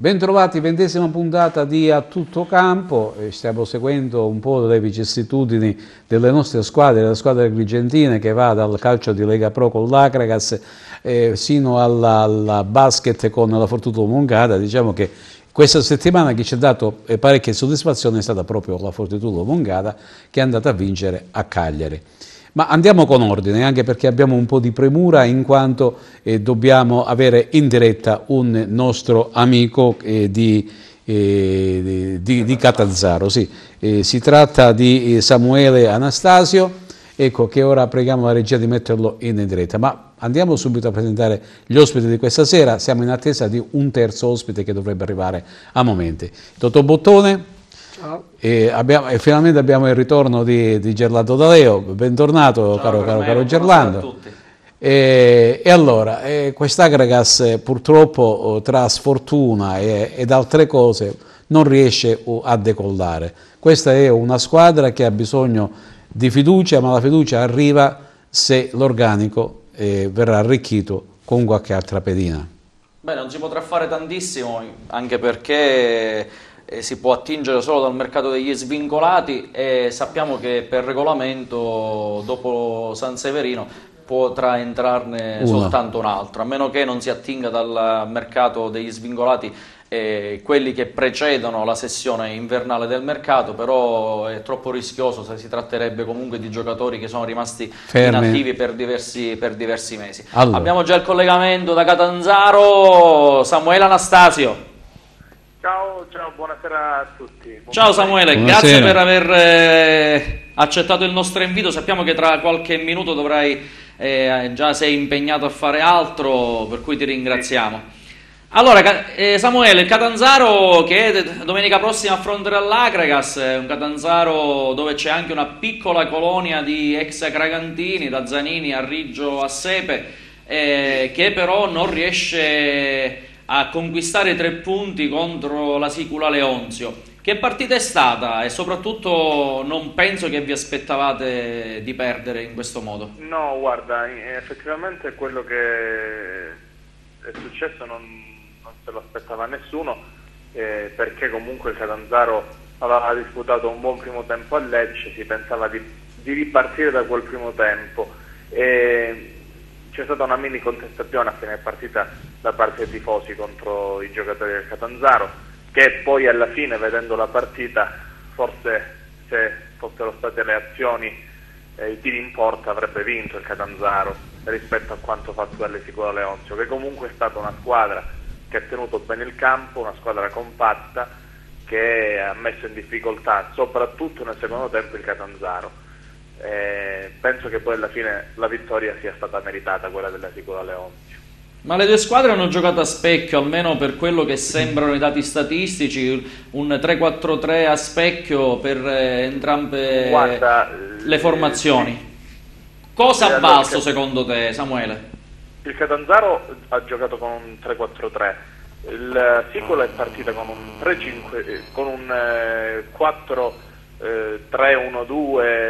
Bentrovati, 20ª puntata di A Tutto Campo. Stiamo seguendo un po' le vicissitudini delle nostre squadre, la squadra agrigentine che va dal calcio di Lega Pro con l'Acragas sino alla basket con la Fortitudo Moncada. Diciamo che questa settimana chi ci ha dato parecchie soddisfazioni è stata proprio la Fortitudo Moncada, che è andata a vincere a Cagliari. Ma andiamo con ordine, anche perché abbiamo un po' di premura, in quanto dobbiamo avere in diretta un nostro amico di Catanzaro. Sì. Si tratta di Samuele Anastasio, ecco, che ora preghiamo la regia di metterlo in diretta. Ma andiamo subito a presentare gli ospiti di questa sera. Siamo in attesa di un terzo ospite che dovrebbe arrivare a momenti. Dottor Bottone. Ciao. E finalmente abbiamo il ritorno di Gerlando D'Aleo. Bentornato. Ciao, caro Gerlando. A tutti. E allora, quest'Acragas purtroppo tra sfortuna ed altre cose non riesce a decollare. Questa è una squadra che ha bisogno di fiducia, ma la fiducia arriva se l'organico verrà arricchito con qualche altra pedina. Beh, non si potrà fare tantissimo, anche perché si può attingere solo dal mercato degli svincolati e sappiamo che per regolamento dopo San Severino potrà entrarne soltanto un altro, a meno che non si attinga dal mercato degli svincolati quelli che precedono la sessione invernale del mercato, però è troppo rischioso se si tratterebbe comunque di giocatori che sono rimasti inattivi per diversi mesi. Allora, abbiamo già il collegamento da Catanzaro, Samuele Anastasio. Ciao, buonasera a tutti. Ciao Samuele, buonasera. Grazie per aver accettato il nostro invito. Sappiamo che tra qualche minuto dovrai, già sei impegnato a fare altro, per cui ti ringraziamo. Allora, Samuele, il Catanzaro che domenica prossima affronterà l'Acragas, è un Catanzaro dove c'è anche una piccola colonia di ex acragantini, da Zanini a Riggio a Sepe, che però non riesce a conquistare 3 punti contro la Sicula Leonzio. Che partita è stata e soprattutto non penso che vi aspettavate di perdere in questo modo? No, guarda, effettivamente quello che è successo non se lo aspettava nessuno, perché comunque il Catanzaro aveva disputato un buon primo tempo a Lecce, si pensava di ripartire da quel primo tempo. C'è stata una mini contestazione a fine partita da parte dei tifosi contro i giocatori del Catanzaro, che poi alla fine, vedendo la partita, forse se fossero state le azioni, i tiri in porta, avrebbe vinto il Catanzaro rispetto a quanto fatto dalle Sicula Leonzio, che comunque è stata una squadra che ha tenuto bene il campo, una squadra compatta che ha messo in difficoltà soprattutto nel secondo tempo il Catanzaro. Penso che poi alla fine la vittoria sia stata meritata, quella della Sicula Leonzio. Ma le due squadre hanno giocato a specchio, almeno per quello che sembrano i dati statistici, un 3-4-3 a specchio per entrambe le formazioni. Cosa ha valso secondo te, Samuele? Il Catanzaro ha giocato con un 3-4-3, il Sicula è partita con un 3-5, con un 4-3-1-2,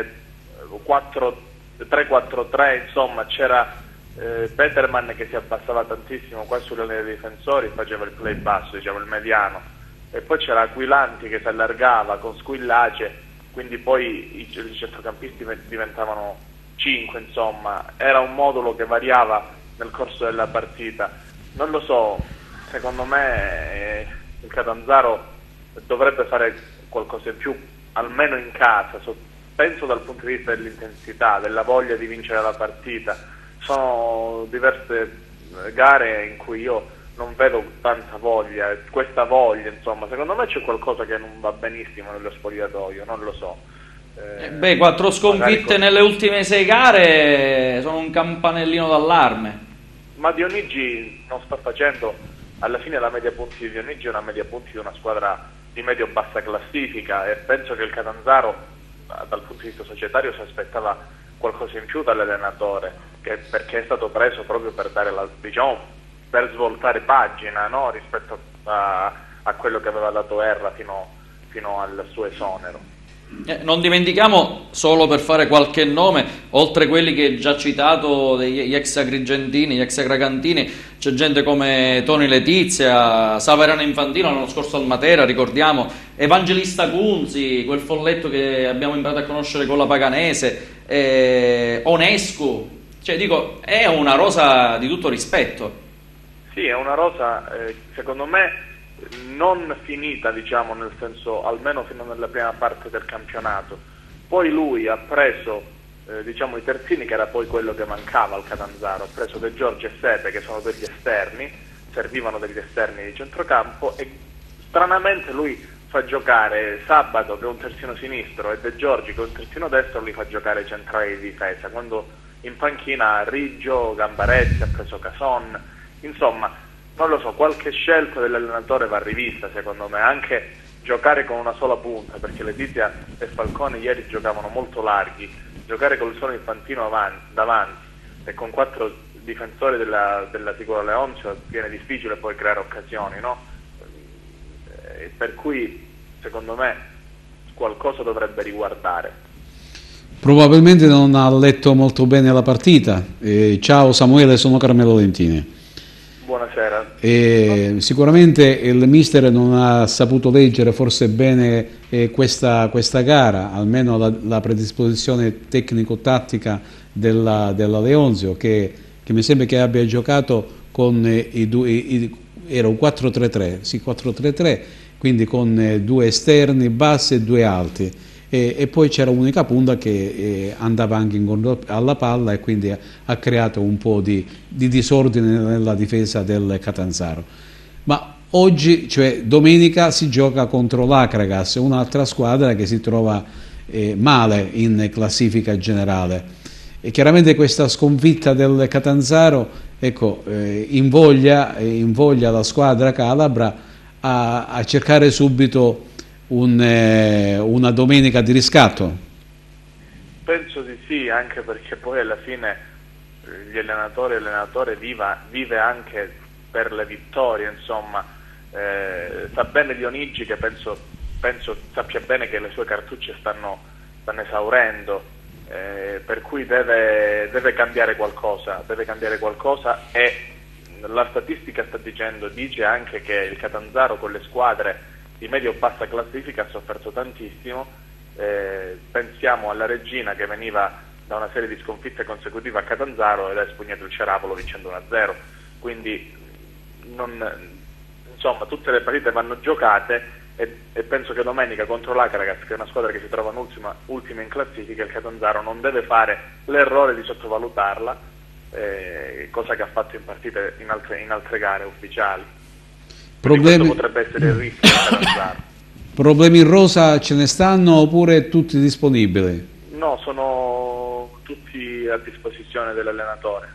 3-4-3, insomma c'era Peterman che si abbassava tantissimo qua sulle linee dei difensori, faceva il play basso, diciamo il mediano, e poi c'era Aquilanti che si allargava con Squillace, quindi poi i centrocampisti diventavano 5, insomma era un modulo che variava nel corso della partita. Non lo so, secondo me il Catanzaro dovrebbe fare qualcosa in più, almeno in casa, penso dal punto di vista dell'intensità, della voglia di vincere la partita. Sono diverse gare in cui io non vedo tanta voglia, questa voglia, insomma, secondo me c'è qualcosa che non va benissimo nello spogliatoio, non lo so. 4 sconfitte nelle ultime 6 gare sono un campanellino d'allarme. Ma Dionigi non sta facendo, alla fine la media punti di Dionigi è una media punti di una squadra di medio-bassa classifica, e penso che il Catanzaro dal punto di vista societario si aspettava qualcosa in più dall'allenatore, perché è stato preso proprio per dare diciamo, per svoltare pagina, no? Rispetto a quello che aveva dato Erra fino al suo esonero. Non dimentichiamo, solo per fare qualche nome, oltre quelli che già citato, gli ex agrigentini, gli ex agragantini, c'è gente come Toni Letizia, Saverano Infantino l'anno scorso al Matera, ricordiamo, Evangelista Cunzi, quel folletto che abbiamo imparato a conoscere con la Paganese, Onescu, cioè dico, è una rosa di tutto rispetto. Sì, è una rosa, secondo me, non finita, diciamo, nel senso, almeno fino alla prima parte del campionato. Poi lui ha preso, diciamo, i terzini, che era poi quello che mancava al Catanzaro, ha preso De Giorgi e Sepe, che sono degli esterni, servivano degli esterni di centrocampo, e stranamente lui fa giocare Sabato, che è un terzino sinistro, e De Giorgi, che è un terzino destro, li fa giocare centrali di difesa, quando in panchina Riggio, Gambaretti, ha preso Cason, insomma, non lo so, qualche scelta dell'allenatore va rivista, secondo me, anche giocare con una sola punta, perché Letizia e Falcone ieri giocavano molto larghi, giocare col solo Infantino davanti e con 4 difensori della Sicura Leonzio viene difficile poi creare occasioni, no? Per cui, secondo me, qualcosa dovrebbe riguardare. Probabilmente non ha letto molto bene la partita. Ciao Samuele, sono Carmelo Lentini. Buonasera. Sicuramente il mister non ha saputo leggere forse bene questa gara, almeno la predisposizione tecnico-tattica della Leonzio, che mi sembra che abbia giocato con era un 4-3-3, sì, 4-3-3, quindi con 2 esterni bassi e 2 alti. E poi c'era un'unica punta che andava anche alla palla, e quindi ha creato un po' di disordine nella difesa del Catanzaro. Ma oggi, cioè domenica, si gioca contro l'Akragas, un'altra squadra che si trova male in classifica generale, e chiaramente questa sconfitta del Catanzaro, ecco, invoglia la squadra calabra a cercare subito una domenica di riscatto. Penso di sì, anche perché poi alla fine l'allenatore vive anche per le vittorie, insomma, sa bene Dionigi, che penso sappia bene che le sue cartucce stanno esaurendo, per cui deve cambiare qualcosa, e la statistica dice anche che il Catanzaro con le squadre di medio-bassa classifica ha sofferto tantissimo. Pensiamo alla Regina, che veniva da una serie di sconfitte consecutive a Catanzaro ed ha espugnato il Cerapolo vincendo 1-0, quindi insomma, tutte le partite vanno giocate, e penso che domenica contro l'Akragas, che è una squadra che si trova ultima in classifica, il Catanzaro non deve fare l'errore di sottovalutarla, cosa che ha fatto in partite in altre gare ufficiali. Questo potrebbe essere il rischio del Catanzaro. Problemi in rosa ce ne stanno, oppure tutti disponibili? No, sono tutti a disposizione dell'allenatore.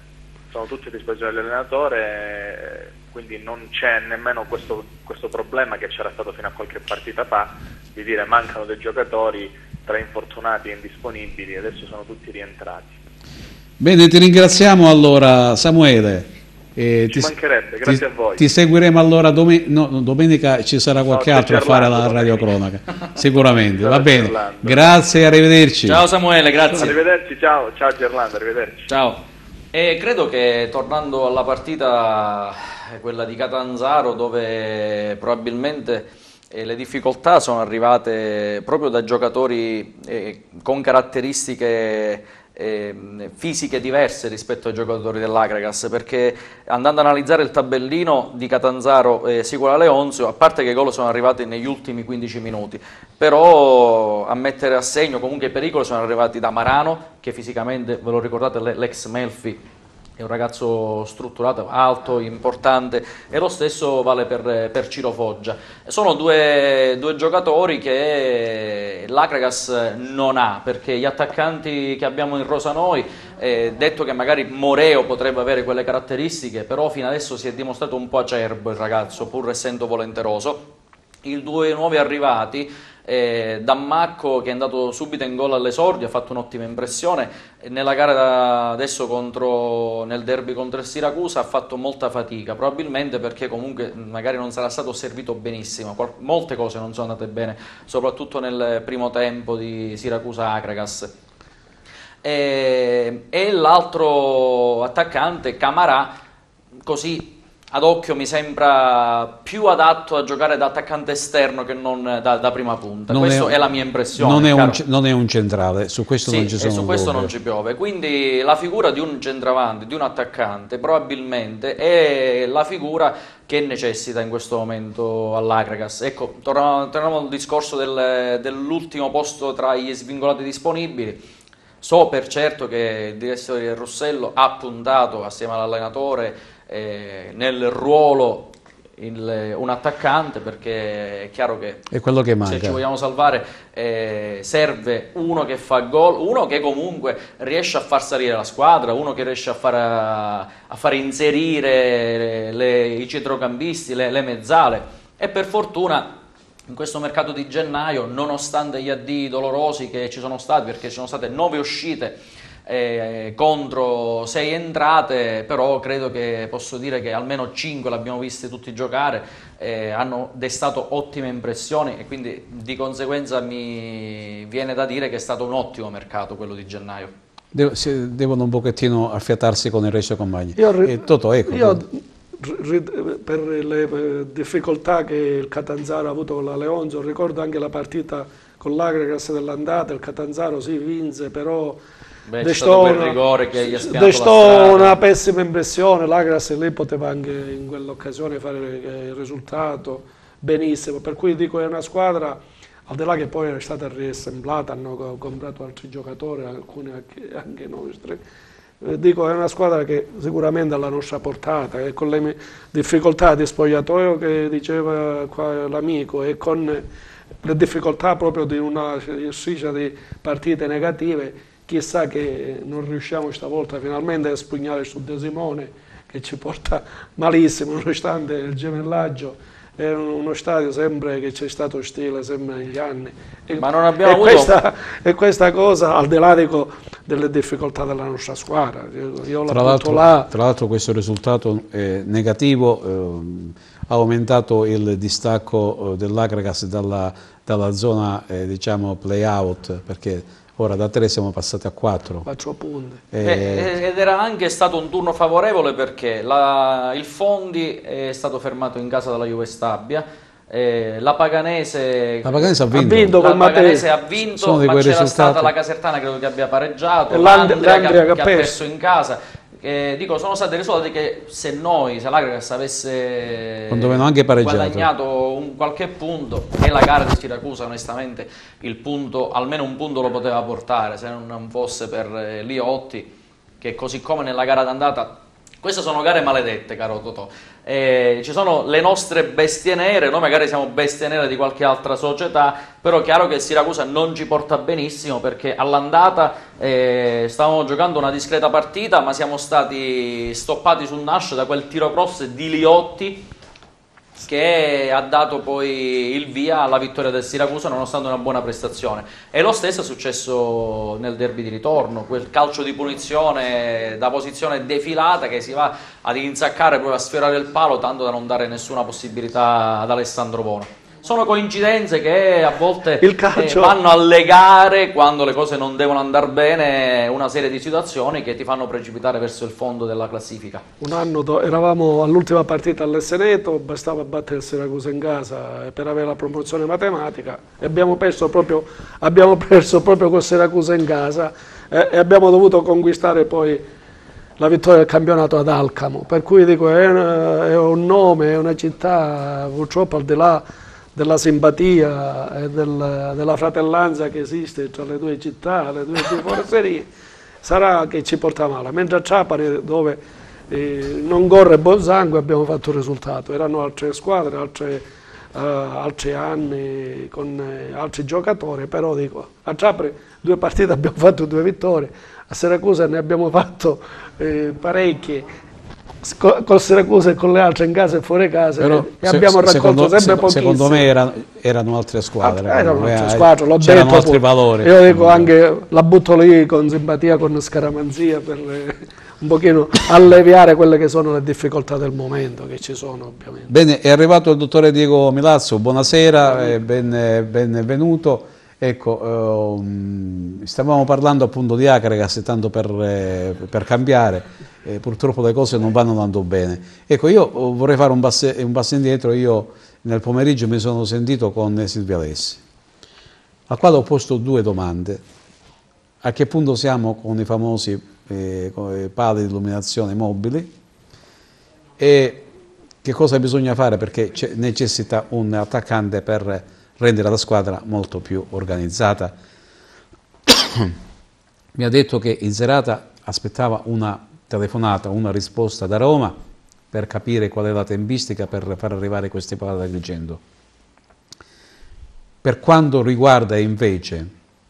Quindi non c'è nemmeno questo problema che c'era stato fino a qualche partita fa, di dire mancano dei giocatori tra infortunati e indisponibili, adesso sono tutti rientrati. Bene, ti ringraziamo allora Samuele. Ci mancherebbe, grazie a voi. Ti seguiremo allora domenica, ci sarà qualche altro a fare la radiocronaca, sicuramente. Va bene, Gerlando. Grazie, arrivederci. Ciao Samuele, grazie. Arrivederci, ciao Gerlando, arrivederci. Ciao. E credo che, tornando alla partita, quella di Catanzaro, dove probabilmente le difficoltà sono arrivate proprio da giocatori con caratteristiche fisiche diverse rispetto ai giocatori dell'Akragas, perché andando ad analizzare il tabellino di Catanzaro e Sicura Leonzio, a parte che i gol sono arrivati negli ultimi 15 minuti, però a mettere a segno comunque i pericoli sono arrivati da Marano, che fisicamente, ve lo ricordate, l'ex Melfi, è un ragazzo strutturato, alto, importante, e lo stesso vale per Ciro Foggia. Sono due giocatori che l'Akragas non ha, perché gli attaccanti che abbiamo in rosa noi, detto che magari Moreo potrebbe avere quelle caratteristiche, però fino adesso si è dimostrato un po' acerbo il ragazzo, pur essendo volenteroso. I 2 nuovi arrivati, Dammacco, che è andato subito in gol all'esordio, ha fatto un'ottima impressione. Nella gara adesso nel derby contro il Siracusa ha fatto molta fatica, probabilmente perché comunque magari non sarà stato servito benissimo, molte cose non sono andate bene, soprattutto nel primo tempo di Siracusa-Akragas. E l'altro attaccante, Camarà, così ad occhio mi sembra più adatto a giocare da attaccante esterno che non da prima punta. Questa è la mia impressione. Non è un centrale, su questo sì, non ci sono su questo non ci piove. Quindi la figura di un centravanti, di un attaccante, probabilmente è la figura che necessita in questo momento all'Akragas. Ecco, torniamo al discorso dell'ultimo posto tra gli svincolati disponibili. So per certo che il direttore Russello ha puntato assieme all'allenatore nel ruolo un attaccante, perché è chiaro che è quello che manca. Se ci vogliamo salvare serve uno che fa gol, uno che comunque riesce a far salire la squadra, uno che riesce a far inserire i centrocampisti, le mezzale, e per fortuna in questo mercato di gennaio, nonostante gli addii dolorosi che ci sono stati, perché ci sono state 9 uscite contro 6 entrate, però credo che posso dire che almeno 5 l'abbiamo viste tutti giocare, hanno destato ottime impressioni, e quindi di conseguenza mi viene da dire che è stato un ottimo mercato quello di gennaio. Devono un pochettino affiatarsi con il resto compagni. Totò, ecco. Per le difficoltà che il Catanzaro ha avuto con la Leonzo, ricordo anche la partita con l'Akragas dell'andata. Il Catanzaro si vinse, però destò una pessima impressione. L'Akragas lì poteva anche in quell'occasione fare il risultato benissimo, per cui dico è una squadra, al di là che poi è stata riassemblata, hanno comprato altri giocatori, alcuni anche nostri. Dico, è una squadra che sicuramente ha la nostra portata, e con le difficoltà di spogliatoio che diceva l'amico, e con le difficoltà proprio di una striscia di partite negative, chissà che non riusciamo stavolta finalmente a spugnare su De Simone, che ci porta malissimo, nonostante il gemellaggio. È uno stadio sempre che c'è stato ostile sempre negli anni, ma non abbiamo avuto... questa cosa, al di là delle difficoltà della nostra squadra. Tra l'altro questo risultato negativo ha aumentato il distacco dell'Akragas dalla zona diciamo play-out, perché ora da 3 siamo passati a 4. 4 punti. Ed era anche stato un turno favorevole, perché il Fondi è stato fermato in casa dalla Juve Stabia, la Paganese ha vinto, ma c'era stata la Casertana, credo che abbia pareggiato, l'Andria che ha perso in casa. Dico, sono stati risultati che se l'Akragas avesse guadagnato qualche punto, e la gara di Siracusa onestamente almeno un punto lo poteva portare, se non fosse per Liotti, che così come nella gara d'andata. Queste sono gare maledette, caro Totò. Ci sono le nostre bestie nere, noi magari siamo bestie nere di qualche altra società, però è chiaro che il Siracusa non ci porta benissimo, perché all'andata stavamo giocando una discreta partita, ma siamo stati stoppati sul nascere da quel tiro cross di Liotti, che ha dato poi il via alla vittoria del Siracusa, nonostante una buona prestazione. E lo stesso è successo nel derby di ritorno, quel calcio di punizione da posizione defilata che si va ad insaccare, poi a sfiorare il palo, tanto da non dare nessuna possibilità ad Alessandro Bono. Sono coincidenze che a volte vanno a legare, quando le cose non devono andare bene, una serie di situazioni che ti fanno precipitare verso il fondo della classifica. Un anno eravamo all'ultima partita all'Esseneto, bastava battere il Siracusa in casa per avere la promozione matematica, e abbiamo perso proprio col Siracusa in casa, e abbiamo dovuto conquistare poi la vittoria del campionato ad Alcamo, per cui dico è un nome, è una città, purtroppo al di là della simpatia e della fratellanza che esiste tra le due città, le due tifoserie, sarà che ci porta male. Mentre a Trapani, dove non corre buon sangue, abbiamo fatto il risultato. Erano altre squadre, altri anni, con altri giocatori, però dico, a Trapani 2 partite abbiamo fatto 2 vittorie, a Siracusa ne abbiamo fatto parecchie, col Siracusa e con le altre in casa e fuori casa, però, e abbiamo raccolto sempre pochissimo. Secondo me erano altre squadre. Erano altre squadre, l'ho c'erano detto, altri valori. Io dico anche, la butto lì con simpatia, con scaramanzia, per un pochino alleviare quelle che sono le difficoltà del momento, che ci sono ovviamente. Bene, è arrivato il dottore Diego Milazzo, buonasera, benvenuto. Ecco, stavamo parlando appunto di Akragas, tanto per cambiare, purtroppo le cose non vanno andando bene. Ecco, io vorrei fare un passo indietro. Io nel pomeriggio mi sono sentito con Silvia Alessi, al quale ho posto 2 domande. A che punto siamo con i famosi pali di illuminazione mobili e che cosa bisogna fare, perché necessita un attaccante per rendere la squadra molto più organizzata. Mi ha detto che in serata aspettava una telefonata, una risposta da Roma per capire qual è la tempistica per far arrivare questi pali da Agrigento. Per quanto riguarda invece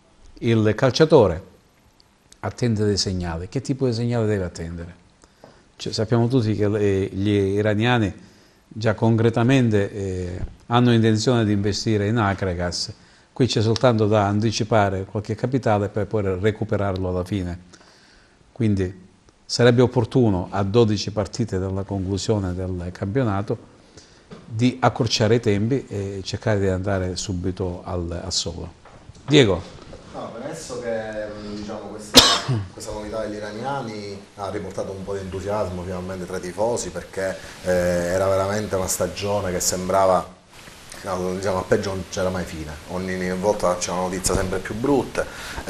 il calciatore, attende dei segnali. Che tipo di segnale deve attendere? Sappiamo tutti che gli iraniani già concretamente hanno intenzione di investire in Akragas. Qui c'è soltanto da anticipare qualche capitale per poi recuperarlo alla fine. Quindi sarebbe opportuno, a 12 partite dalla conclusione del campionato, di accorciare i tempi e cercare di andare subito al solo. Diego. No, penso che diciamo, questa novità degli iraniani ha riportato un po' di entusiasmo finalmente tra i tifosi, perché era veramente una stagione che sembrava, diciamo, a peggio non c'era mai fine, ogni volta c'era una notizia sempre più brutte,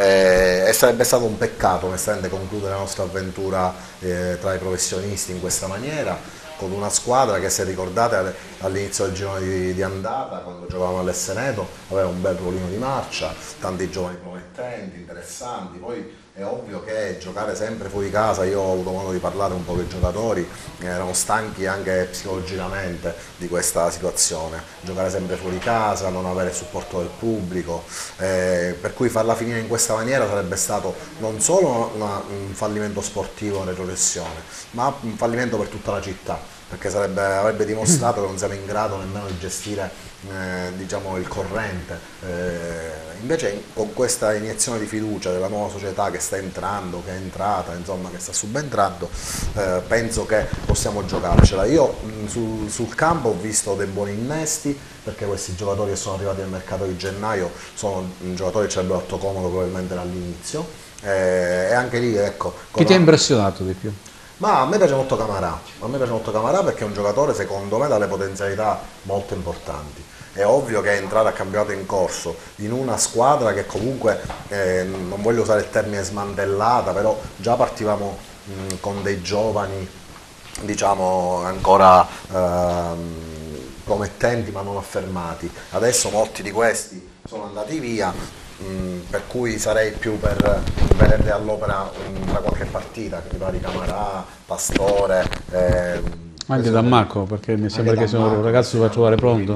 e sarebbe stato un peccato onestamente concludere la nostra avventura tra i professionisti in questa maniera, con una squadra che, se ricordate, all'inizio del girone di andata, quando giocavamo all'Esseneto, aveva un bel ruolino di marcia, tanti giovani promettenti, interessanti. Poi è ovvio che giocare sempre fuori casa, io ho avuto modo di parlare un po' con i giocatori, erano stanchi anche psicologicamente di questa situazione, giocare sempre fuori casa, non avere il supporto del pubblico, per cui farla finire in questa maniera sarebbe stato non solo un fallimento sportivo in retrocessione, ma un fallimento per tutta la città, perché avrebbe dimostrato che non siamo in grado nemmeno di gestire diciamo, il corrente. Invece con questa iniezione di fiducia della nuova società che sta entrando, che è entrata, insomma, che sta subentrando, penso che possiamo giocarcela. Io sul campo ho visto dei buoni innesti, perché questi giocatori che sono arrivati nel mercato di gennaio sono giocatori che ci avrebbero fatto comodo probabilmente dall'inizio, e anche lì, ecco. Chi ti ha impressionato di più? Ma a me piace molto Camarà, perché è un giocatore secondo me dalle potenzialità molto importanti. È ovvio che è entrato a campionato in corso in una squadra che comunque, non voglio usare il termine smantellata, però già partivamo con dei giovani, diciamo, ancora promettenti ma non affermati. Adesso molti di questi sono andati via, per cui sarei più per vederli all'opera tra qualche partita, che vari Camarà, Pastore, anche Dammacco, perché mi sembra che sono un ragazzo da trovare pronto.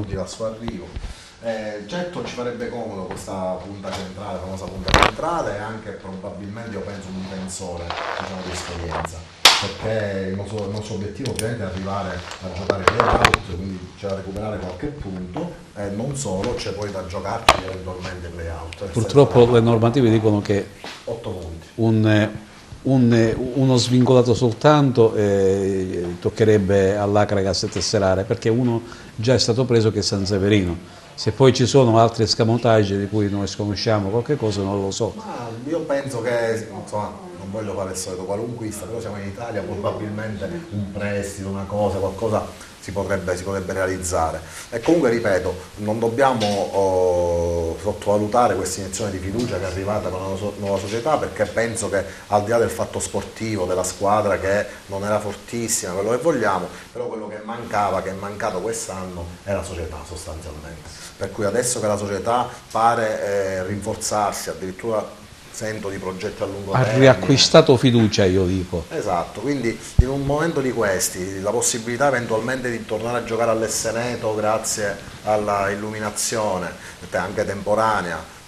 Certo ci farebbe comodo questa punta centrale, famosa punta centrale, e anche probabilmente, io penso, un difensore, diciamo, di esperienza, perché il nostro obiettivo ovviamente è arrivare a giocare play-out, quindi c'è da recuperare qualche punto, e non solo, c'è poi da giocarci eventualmente play-out. Purtroppo le normative dicono che 8 punti. Uno svincolato soltanto toccherebbe all'Akragas tesserare, perché uno già è stato preso, che è San Severino. Se poi ci sono altri escamotage di cui noi sconosciamo qualche cosa, non lo so. Ma io penso che, insomma, non voglio fare il solito qualunquista, però siamo in Italia, probabilmente un prestito, una cosa, qualcosa si potrebbe realizzare. E comunque, ripeto, non dobbiamo sottovalutare questa iniezione di fiducia che è arrivata con la nuova società, perché penso che, al di là del fatto sportivo, della squadra che non era fortissima, quello che vogliamo, però quello che mancava, che è mancato quest'anno, è la società sostanzialmente. Per cui adesso che la società pare rinforzarsi, addirittura sento di progetti a lungo termine. Ha riacquistato fiducia, io dico. Esatto, quindi in un momento di questi, la possibilità eventualmente di tornare a giocare all'Esseneto grazie alla illuminazione, anche temporanea,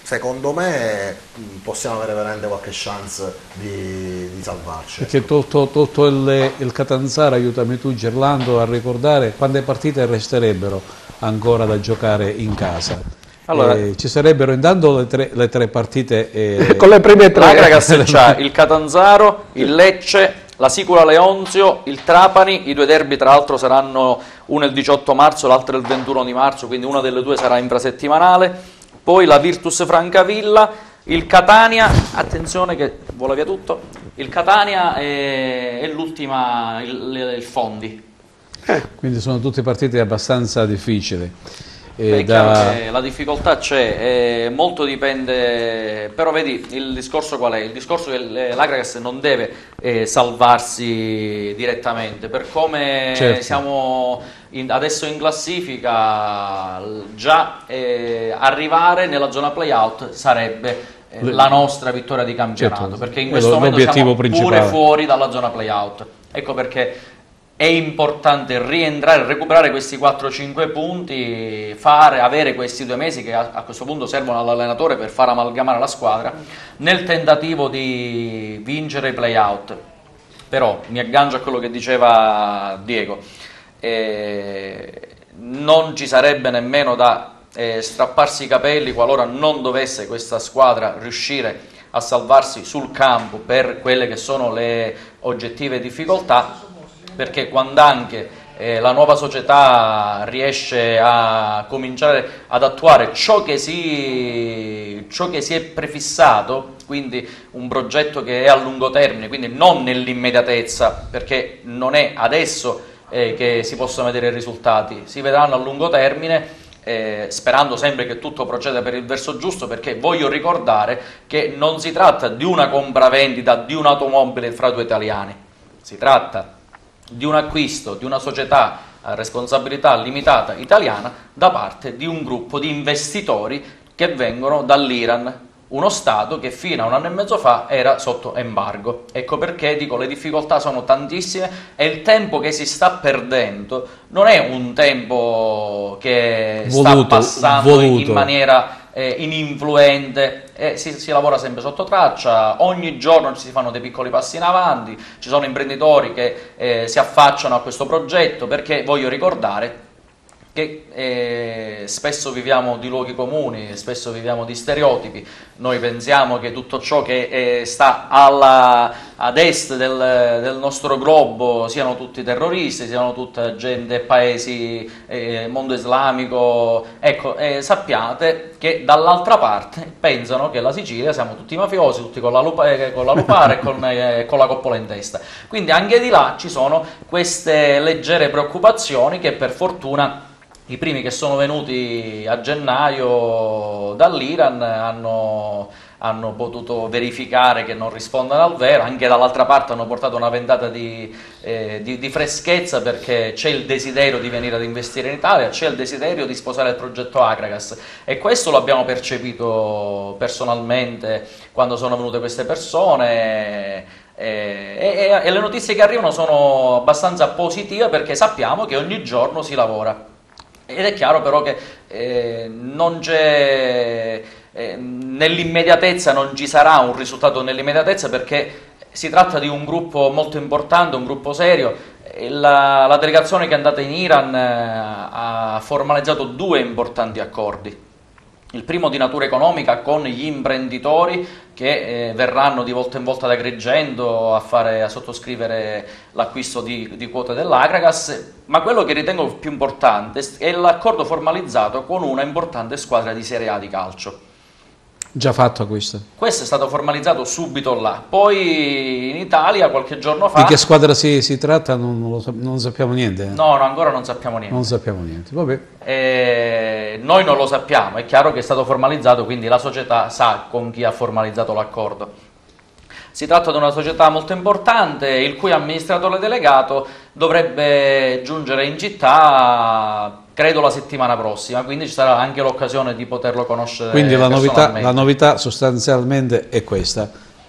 secondo me possiamo avere veramente qualche chance di salvarci. Perché tutto il Catanzaro, aiutami tu Gerlando a ricordare quante partite resterebbero ancora da giocare in casa. Allora, ci sarebbero intanto le tre partite con le prime tre. L'Agragas c'ha il Catanzaro, il Lecce, la Sicula Leonzio, il Trapani. I due derby tra l'altro saranno uno il 18 marzo, l'altro il 21 di marzo, quindi una delle due sarà infrasettimanale. Poi la Virtus Francavilla, il Catania, attenzione che vola via tutto, il Catania è l'ultima, il Fondi. Quindi sono tutte partite abbastanza difficili. È chiaro che la difficoltà c'è, molto dipende, però vedi il discorso qual è? Il discorso è che l'Agragas non deve salvarsi direttamente, per come siamo adesso in classifica, già arrivare nella zona play-out sarebbe la nostra vittoria di campionato, perché in questo momento siamo pure fuori dalla zona play-out. Ecco perché è importante rientrare, recuperare questi 4-5 punti, avere questi 2 mesi che a questo punto servono all'allenatore per far amalgamare la squadra nel tentativo di vincere i play-out. Però mi aggancio a quello che diceva Diego, non ci sarebbe nemmeno da strapparsi i capelli qualora non dovesse questa squadra riuscire a salvarsi sul campo per quelle che sono le oggettive difficoltà, perché quando anche la nuova società riesce a cominciare ad attuare ciò che si è prefissato, quindi un progetto che è a lungo termine, quindi non nell'immediatezza, perché non è adesso che si possono vedere i risultati, si vedranno a lungo termine, sperando sempre che tutto proceda per il verso giusto, perché voglio ricordare che non si tratta di una compravendita di un'automobile fra due italiani, si tratta di un acquisto di una società a responsabilità limitata italiana da parte di un gruppo di investitori che vengono dall'Iran, uno Stato che fino a un anno e mezzo fa era sotto embargo. Ecco perché dico le difficoltà sono tantissime e il tempo che si sta perdendo non è un tempo che sta passando in maniera ininfluente, si lavora sempre sotto traccia, ogni giorno si fanno dei piccoli passi in avanti, ci sono imprenditori che si affacciano a questo progetto, perché voglio ricordare che spesso viviamo di luoghi comuni, spesso viviamo di stereotipi. Noi pensiamo che tutto ciò che sta ad est del nostro globo siano tutti terroristi, siano tutta gente, paesi, mondo islamico. Ecco, sappiate che dall'altra parte pensano che la Sicilia siamo tutti mafiosi, tutti con la lupara e con la coppola in testa. Quindi anche di là ci sono queste leggere preoccupazioni che per fortuna i primi che sono venuti a gennaio dall'Iran hanno potuto verificare che non rispondono al vero, anche dall'altra parte hanno portato una ventata di freschezza, perché c'è il desiderio di venire ad investire in Italia, c'è il desiderio di sposare il progetto Agragas, e questo lo abbiamo percepito personalmente quando sono venute queste persone. E le notizie che arrivano sono abbastanza positive, perché sappiamo che ogni giorno si lavora. Ed è chiaro però che non c'è nell'immediatezza, non ci sarà un risultato nell'immediatezza, perché si tratta di un gruppo molto importante, un gruppo serio. La delegazione che è andata in Iran ha formalizzato 2 importanti accordi. Il primo di natura economica con gli imprenditori che verranno di volta in volta ad Agrigento a sottoscrivere l'acquisto di quote dell'Agragas, ma quello che ritengo più importante è l'accordo formalizzato con una importante squadra di Serie A di calcio. Già fatto questo? Questo è stato formalizzato subito là, poi in Italia qualche giorno fa... Di che squadra si tratta? Non sappiamo niente? No, ancora non sappiamo niente. Non sappiamo niente, vabbè. Noi non lo sappiamo, è chiaro che è stato formalizzato, quindi la società sa con chi ha formalizzato l'accordo. Si tratta di una società molto importante, il cui amministratore delegato dovrebbe giungere in città, credo, la settimana prossima, quindi ci sarà anche l'occasione di poterlo conoscere. Quindi la novità sostanzialmente è questa: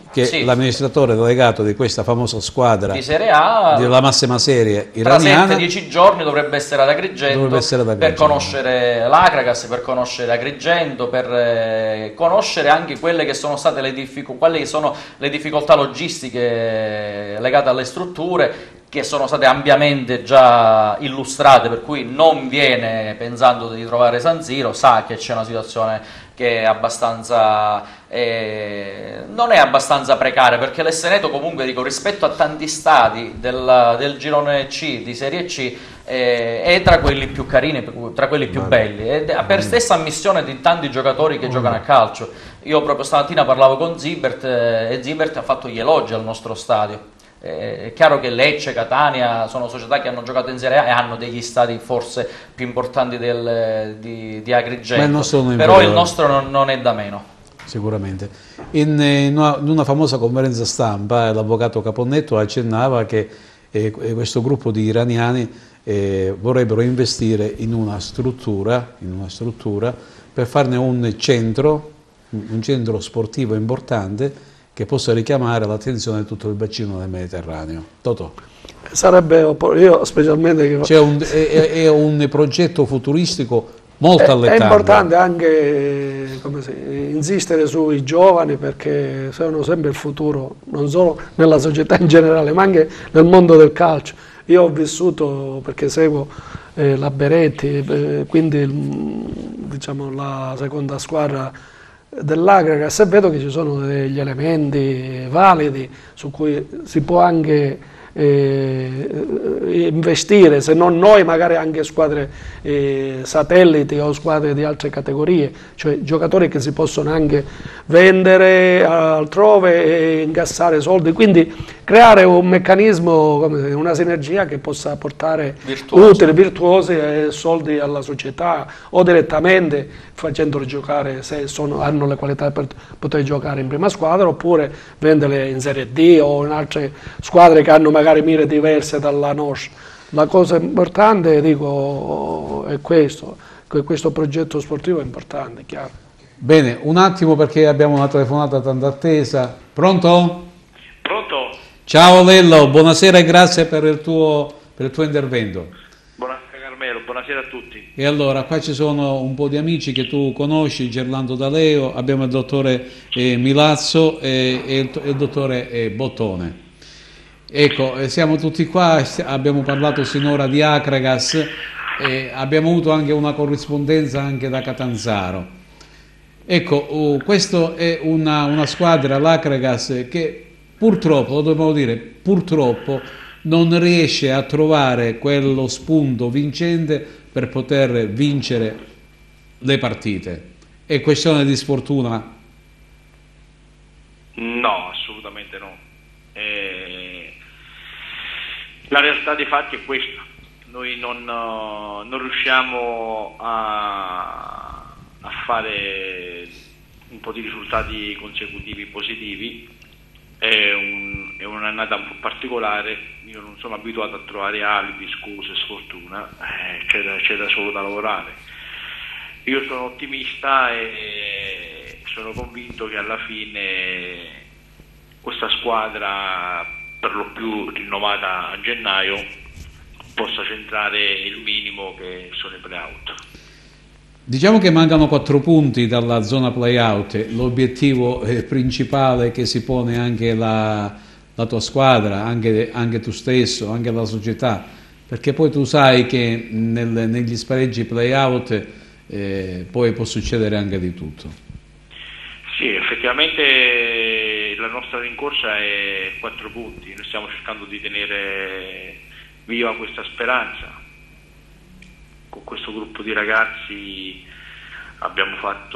che sì, l'amministratore delegato di questa famosa squadra di Serie A della massima serie iraniana tra 7-10 giorni dovrebbe essere ad Agrigento, per conoscere l'Akragas, per conoscere Agrigento, per conoscere anche quelle che sono state le difficoltà logistiche legate alle strutture, che sono state ampiamente già illustrate, per cui non viene pensando di trovare San Siro, sa che c'è una situazione che è abbastanza non è abbastanza precaria, perché l'Esseneto comunque, dico, rispetto a tanti stadi del girone C, di Serie C, è tra quelli più carini, tra quelli più belli, per stessa ammissione di tanti giocatori che giocano a calcio. Io proprio stamattina parlavo con Zibert e Zibert ha fatto gli elogi al nostro stadio. È chiaro che Lecce, Catania sono società che hanno giocato in Serie A e hanno degli stadi forse più importanti di Agrigento, però il nostro non è da meno. Sicuramente. In una famosa conferenza stampa l'avvocato Caponnetto accennava che questo gruppo di iraniani vorrebbero investire in una struttura per farne un centro sportivo importante che possa richiamare l'attenzione di tutto il bacino del Mediterraneo. Totò. Sarebbe, io specialmente... È un progetto futuristico molto allettante. È importante anche insistere sui giovani, perché sono sempre il futuro, non solo nella società in generale, ma anche nel mondo del calcio. Io ho vissuto, perché seguo la Beretti, quindi diciamo la seconda squadra dell'Akragas, e vedo che ci sono degli elementi validi su cui si può anche investire, se non noi magari anche squadre satelliti o squadre di altre categorie, cioè giocatori che si possono anche vendere altrove e incassare soldi, quindi creare un meccanismo, una sinergia che possa portare utili, virtuosi e soldi alla società, o direttamente facendoli giocare se hanno le qualità per poter giocare in prima squadra, oppure venderle in Serie D o in altre squadre che hanno magari mire diverse dalla nostra. La cosa importante, dico, è questo, che questo progetto sportivo è importante, chiaro. Bene, un attimo perché abbiamo una telefonata tanto attesa. Pronto? Pronto? Ciao Lello, buonasera e grazie per il tuo intervento. Buonasera Carmelo, buonasera a tutti. E allora, qua ci sono un po' di amici che tu conosci, Gerlando D'Aleo, abbiamo il dottore Milazzo e il dottore Bottone. Ecco, siamo tutti qua, abbiamo parlato sinora di Akragas, abbiamo avuto anche una corrispondenza anche da Catanzaro. Ecco, questa è una squadra, l'Akragas, che purtroppo, lo dobbiamo dire, purtroppo non riesce a trovare quello spunto vincente per poter vincere le partite. È questione di sfortuna? No, assolutamente no. La realtà dei fatti è questa: noi non riusciamo a fare un po' di risultati consecutivi positivi. È un'annata un po' particolare, io non sono abituato a trovare alibi, scuse, sfortuna, c'è da solo da lavorare. Io sono ottimista e sono convinto che alla fine questa squadra, per lo più rinnovata a gennaio, possa centrare il minimo che sono i play-out. Diciamo che mancano 4 punti dalla zona play-out, l'obiettivo principale che si pone anche la tua squadra, anche tu stesso, anche la società, perché poi tu sai che negli spareggi play-out poi può succedere anche di tutto. Sì, effettivamente la nostra rincorsa è 4 punti, noi stiamo cercando di tenere viva questa speranza. Con questo gruppo di ragazzi abbiamo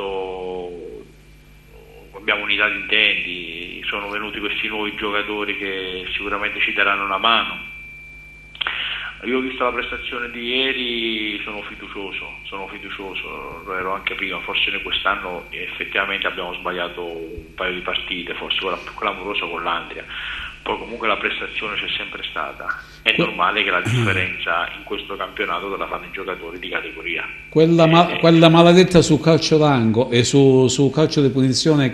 unità di intenti, sono venuti questi nuovi giocatori che sicuramente ci daranno una mano. Io ho visto la prestazione di ieri, sono fiducioso, lo ero anche prima, forse noi quest'anno effettivamente abbiamo sbagliato un paio di partite, forse quella più clamorosa con l'Andria, poi comunque la prestazione c'è sempre stata. È normale che la differenza in questo campionato te la fanno i giocatori di categoria. Quella maledetta sul calcio d'angolo e su calcio di punizione che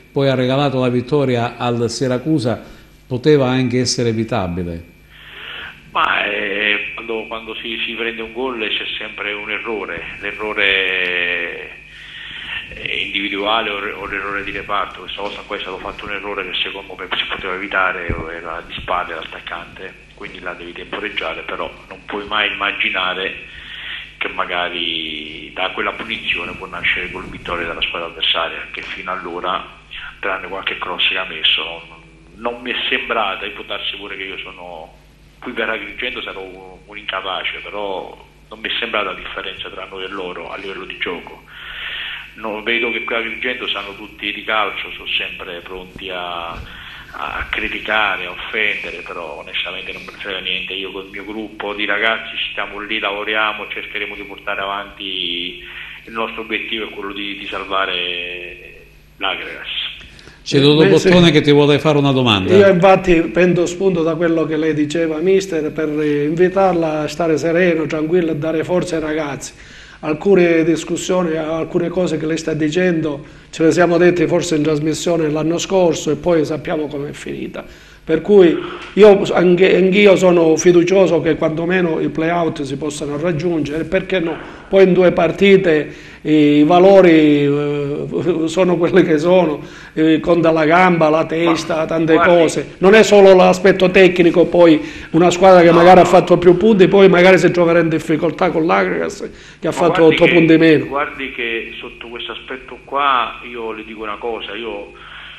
poi ha regalato la vittoria al Siracusa, poteva anche essere evitabile? Ma quando si prende un gol c'è sempre un errore, l'errore individuale o l'errore di reparto. Questa volta qua è stato fatto un errore che secondo me si poteva evitare, era di spalle l'attaccante, quindi là devi temporeggiare, però non puoi mai immaginare che magari da quella punizione può nascere gol vittoria della squadra avversaria, che fino allora, tranne qualche cross che ha messo, non mi è sembrata. E può darsi pure che io sono qui per Agrigento, sarò un incapace, però non mi è sembrata la differenza tra noi e loro a livello di gioco. No, vedo che qui a Agrigento sanno tutti di calcio, sono sempre pronti a criticare, a offendere, però onestamente non me ne frega niente. Io col mio gruppo di ragazzi stiamo lì, lavoriamo, cercheremo di portare avanti. Il nostro obiettivo è quello di salvare l'Agregas. C'è Dodo Bottone che ti vuole fare una domanda. Io infatti prendo spunto da quello che lei diceva, mister, per invitarla a stare sereno, tranquillo e dare forza ai ragazzi. Alcune discussioni, alcune cose che lei sta dicendo ce le siamo dette forse in trasmissione l'anno scorso e poi sappiamo com'è finita. Per cui anch'io sono fiducioso che quantomeno i play-out si possano raggiungere, perché no? Poi in 2 partite i valori sono quelli che sono, conta la gamba, la testa, tante cose. Non è solo l'aspetto tecnico, poi una squadra che magari ha fatto più punti, poi magari si troverà in difficoltà con l'Agregas che ha fatto 8 punti meno. Guardi che sotto questo aspetto qua io le dico una cosa, io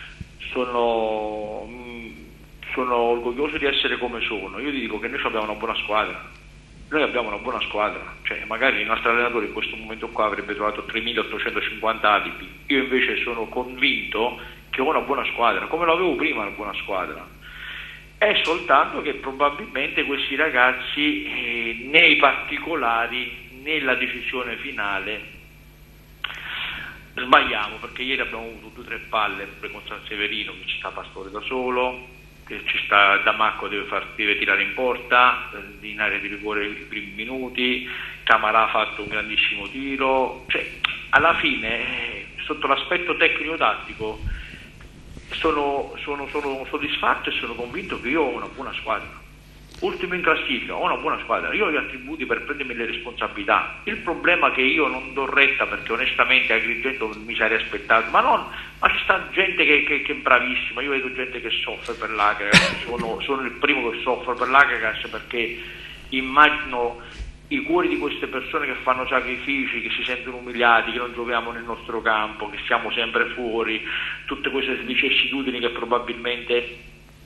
sono orgoglioso di essere come sono. Io ti dico che noi abbiamo una buona squadra. Noi abbiamo una buona squadra, cioè magari il nostro allenatore in questo momento qua avrebbe trovato 3.850 alibi. Io invece sono convinto che ho una buona squadra, come l'avevo prima una buona squadra. È soltanto che probabilmente questi ragazzi nei particolari, nella decisione finale, sbagliamo, perché ieri abbiamo avuto 2 o 3 palle con San Severino, che ci sta Pastore da solo, che ci sta Damacco, deve tirare in porta, in area di rigore i primi minuti, Camarà ha fatto un grandissimo tiro, cioè alla fine sotto l'aspetto tecnico-tattico sono soddisfatto e sono convinto che io ho una buona squadra. Ultimo in classifica, ho una buona squadra, io ho gli attributi per prendermi le responsabilità. Il problema è che io non do retta, perché onestamente a Agrigento mi sarei aspettato, ma ci sta gente che è bravissima. Io vedo gente che soffre per l'Agregas, sono il primo che soffre per l'Agregas, perché immagino i cuori di queste persone che fanno sacrifici, che si sentono umiliati, che non giochiamo nel nostro campo, che siamo sempre fuori, tutte queste vicissitudini che probabilmente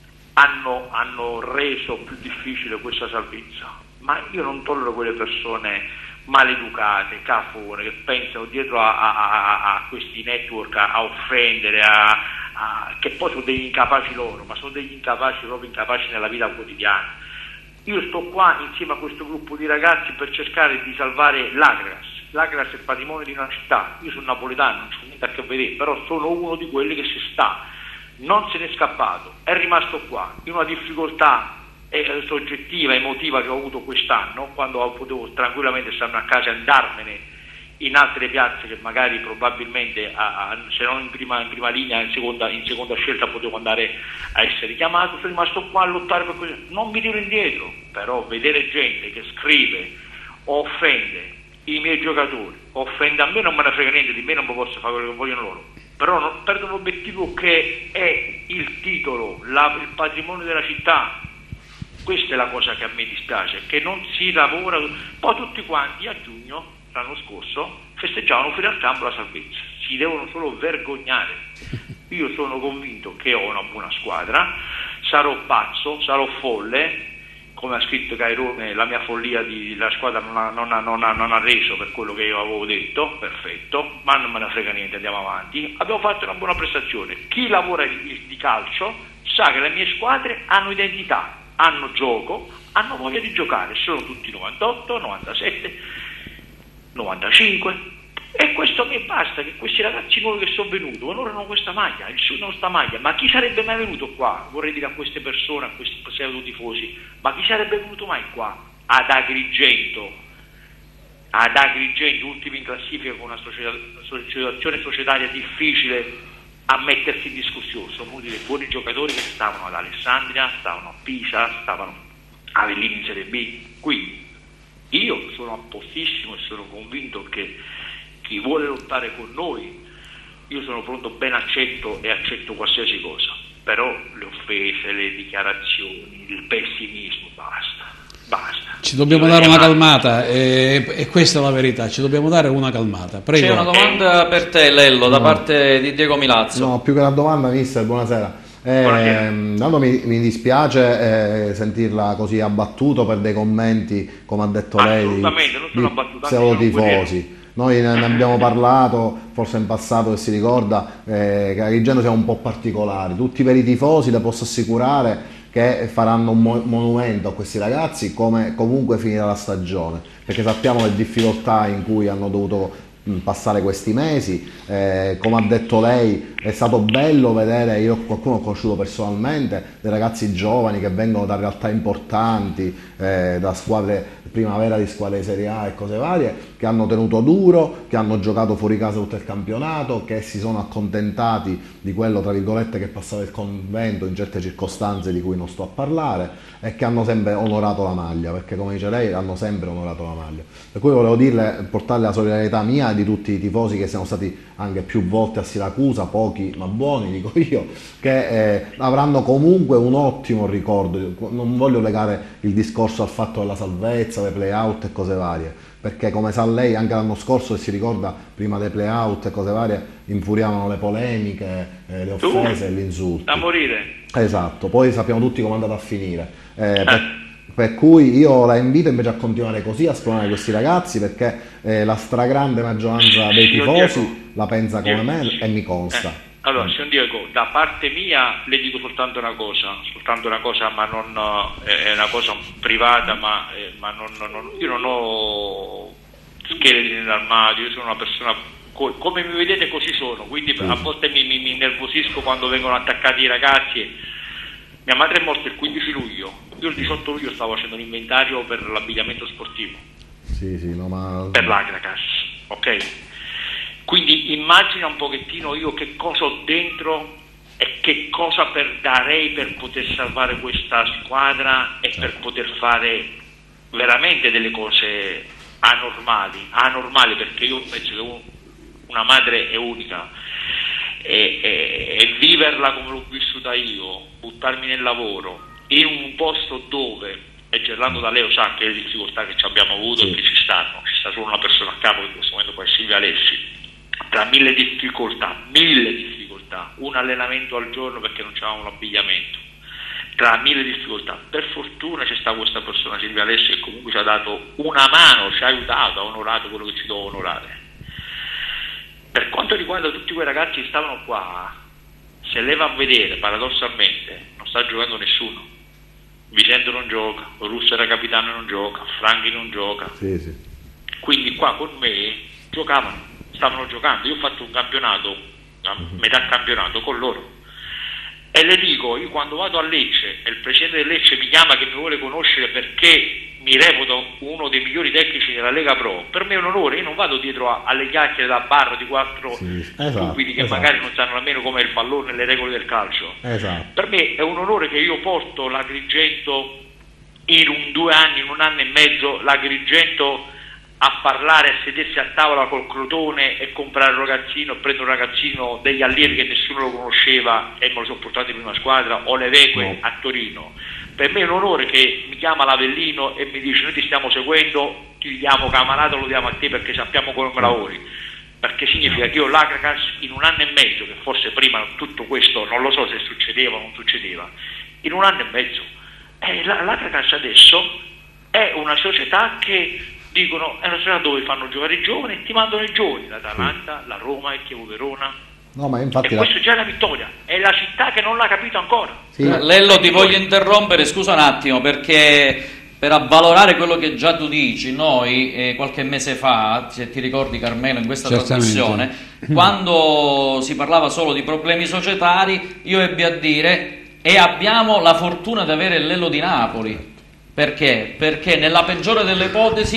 hanno reso più difficile questa salvezza. Ma io non tollero quelle persone maleducate, cafone, che pensano dietro a questi network a offendere, che poi sono degli incapaci loro, ma sono degli incapaci, proprio incapaci nella vita quotidiana. Io sto qua insieme a questo gruppo di ragazzi per cercare di salvare l'Agregas. L'Agregas è il patrimonio di una città. Io sono napoletano, non c'ho niente a che vedere, però sono uno di quelli che si sta, non se n'è scappato, è rimasto qua in una difficoltà soggettiva, emotiva che ho avuto quest'anno, quando potevo tranquillamente starmi a casa e andarmene in altre piazze che magari probabilmente se non in prima linea, in seconda scelta potevo andare a essere chiamato. Sono rimasto qua a lottare per questo, non mi tiro indietro. Però vedere gente che scrive o offende i miei giocatori, offende a me, non me ne frega niente di me, non posso fare quello che vogliono loro, però non perdo l'obiettivo che è il titolo, il patrimonio della città. Questa è la cosa che a me dispiace, che non si lavora. Poi tutti quanti a giugno l'anno scorso festeggiavano fuori al campo la salvezza, si devono solo vergognare. Io sono convinto che ho una buona squadra, sarò pazzo, sarò folle, come ha scritto Cairone, la mia follia la squadra non ha reso per quello che io avevo detto, perfetto, ma non me ne frega niente, andiamo avanti. Abbiamo fatto una buona prestazione. Chi lavora di calcio sa che le mie squadre hanno identità, hanno gioco, hanno voglia di giocare, sono tutti 98, 97, 95, e questo mi basta, che questi ragazzi nuovi che sono venuti, loro hanno questa maglia, il Sud non sta maglia, ma chi sarebbe mai venuto qua? Vorrei dire a queste persone, a questi pseudo tifosi, ma chi sarebbe venuto mai qua? Ad Agrigento, ultimi in classifica con una situazione societaria difficile, a mettersi in discussione. Sono dei buoni giocatori che stavano ad Alessandria, stavano a Pisa, stavano a Avellino in Serie B. Quindi io sono a postissimo e sono convinto che chi vuole lottare con noi, io sono pronto, ben accetto qualsiasi cosa, però le offese, le dichiarazioni, il pessimismo, basta. Ci dobbiamo dare una calmata, e questa è la verità, ci dobbiamo dare una calmata. Prego. C'è una domanda per te, Lello, da parte di Diego Milazzo. No, più che una domanda, mister, buonasera. Tanto mi dispiace sentirla così abbattuto per dei commenti, come ha detto lei, assolutamente, non sono abbattuto, pseudotifosi. Noi ne abbiamo parlato, forse in passato, che si ricorda, che Agrigento siamo un po' particolari. Tutti i veri tifosi, le posso assicurare che faranno un monumento a questi ragazzi come comunque finirà la stagione, perché sappiamo le difficoltà in cui hanno dovuto passare questi mesi. Come ha detto lei, è stato bello vedere, io qualcuno ho conosciuto personalmente, dei ragazzi giovani che vengono da realtà importanti, da squadre primavera, di squadre di Serie A e cose varie, che hanno tenuto duro, che hanno giocato fuori casa tutto il campionato, che si sono accontentati di quello, tra virgolette, che passava il convento in certe circostanze di cui non sto a parlare, e che hanno sempre onorato la maglia, perché come dice lei hanno sempre onorato la maglia. Per cui volevo dirle, portarle la solidarietà mia e di tutti i tifosi che siamo stati anche più volte a Siracusa, pochi ma buoni, dico io, che avranno comunque un ottimo ricordo. Non voglio legare il discorso al fatto della salvezza, dei play-out e cose varie, perché come sa lei anche l'anno scorso, se si ricorda, prima dei play-out e cose varie, infuriavano le polemiche, le offese e gli insulti. Da morire. Esatto, poi sappiamo tutti come è andata a finire. Per cui io la invito invece a continuare così, a spronare questi ragazzi, perché la stragrande maggioranza dei tifosi la pensa come me e mi consta. Allora, signor Diego, da parte mia le dico soltanto una cosa, ma non è una cosa privata, ma io non ho scheletri nell'armadio, io sono una persona, come mi vedete così sono, quindi a volte mi innervosisco quando vengono attaccati i ragazzi. Mia madre è morta il 15 luglio, io il 18 luglio stavo facendo l'inventario per l'abbigliamento sportivo, per l'Agracas, ok? Quindi immagina un pochettino io che cosa ho dentro e che cosa darei per poter salvare questa squadra e per poter fare veramente delle cose anormali, perché io penso che una madre è unica, e viverla come l'ho vissuta io, buttarmi nel lavoro in un posto dove, e Gerlando D'Aleo sa che le difficoltà che ci abbiamo avuto e che ci sta solo una persona a capo, in questo momento poi Silvia Alessi, tra mille difficoltà, un allenamento al giorno perché non c'avevamo l'abbigliamento, tra mille difficoltà, per fortuna c'è stata questa persona, Silvia Alessi, che comunque ci ha dato una mano, ci ha aiutato, ha onorato quello che ci doveva onorare. Per quanto riguarda tutti quei ragazzi che stavano qua, se lei va a vedere, paradossalmente non sta giocando nessuno. Vicente non gioca, Russo era capitano e non gioca, Franchi non gioca, quindi qua con me stavano giocando. Io ho fatto un campionato, a metà campionato con loro, e le dico, io quando vado a Lecce e il presidente del Lecce mi chiama che mi vuole conoscere perché mi reputo uno dei migliori tecnici della Lega Pro, per me è un onore. Io non vado dietro alle chiacchiere da bar di quattro stupidi che magari non sanno nemmeno come il pallone e le regole del calcio. Per me è un onore che io porto l'Agrigento in un anno e mezzo, l'Agrigento a parlare, a sedersi a tavola col Crotone e comprare un ragazzino, prendere un ragazzino degli allievi che nessuno lo conosceva e me lo sono portato in prima squadra, o le Veque a Torino. Per me è un onore che mi chiama l'Avellino e mi dice: noi ti stiamo seguendo, ti diamo camarata, lo diamo a te perché sappiamo come lavori, perché significa che io l'Agracas in un anno e mezzo, che forse prima tutto questo non lo so se succedeva o non succedeva, in un anno e mezzo l'Agracas adesso è una società che dicono è una società dove fanno giocare i giovani e ti mandano i giovani, l'Atalanta, la Roma, il Chievo Verona. No, ma infatti e questo è già una vittoria, è la città che non l'ha capito ancora. Lello, ti voglio interrompere, scusa un attimo, perché per avvalorare quello che già tu dici, noi qualche mese fa, se ti ricordi Carmelo, in questa trasmissione, quando si parlava solo di problemi societari, io ebbi a dire: e abbiamo la fortuna di avere Lello di Napoli. Perché? Perché nella peggiore delle ipotesi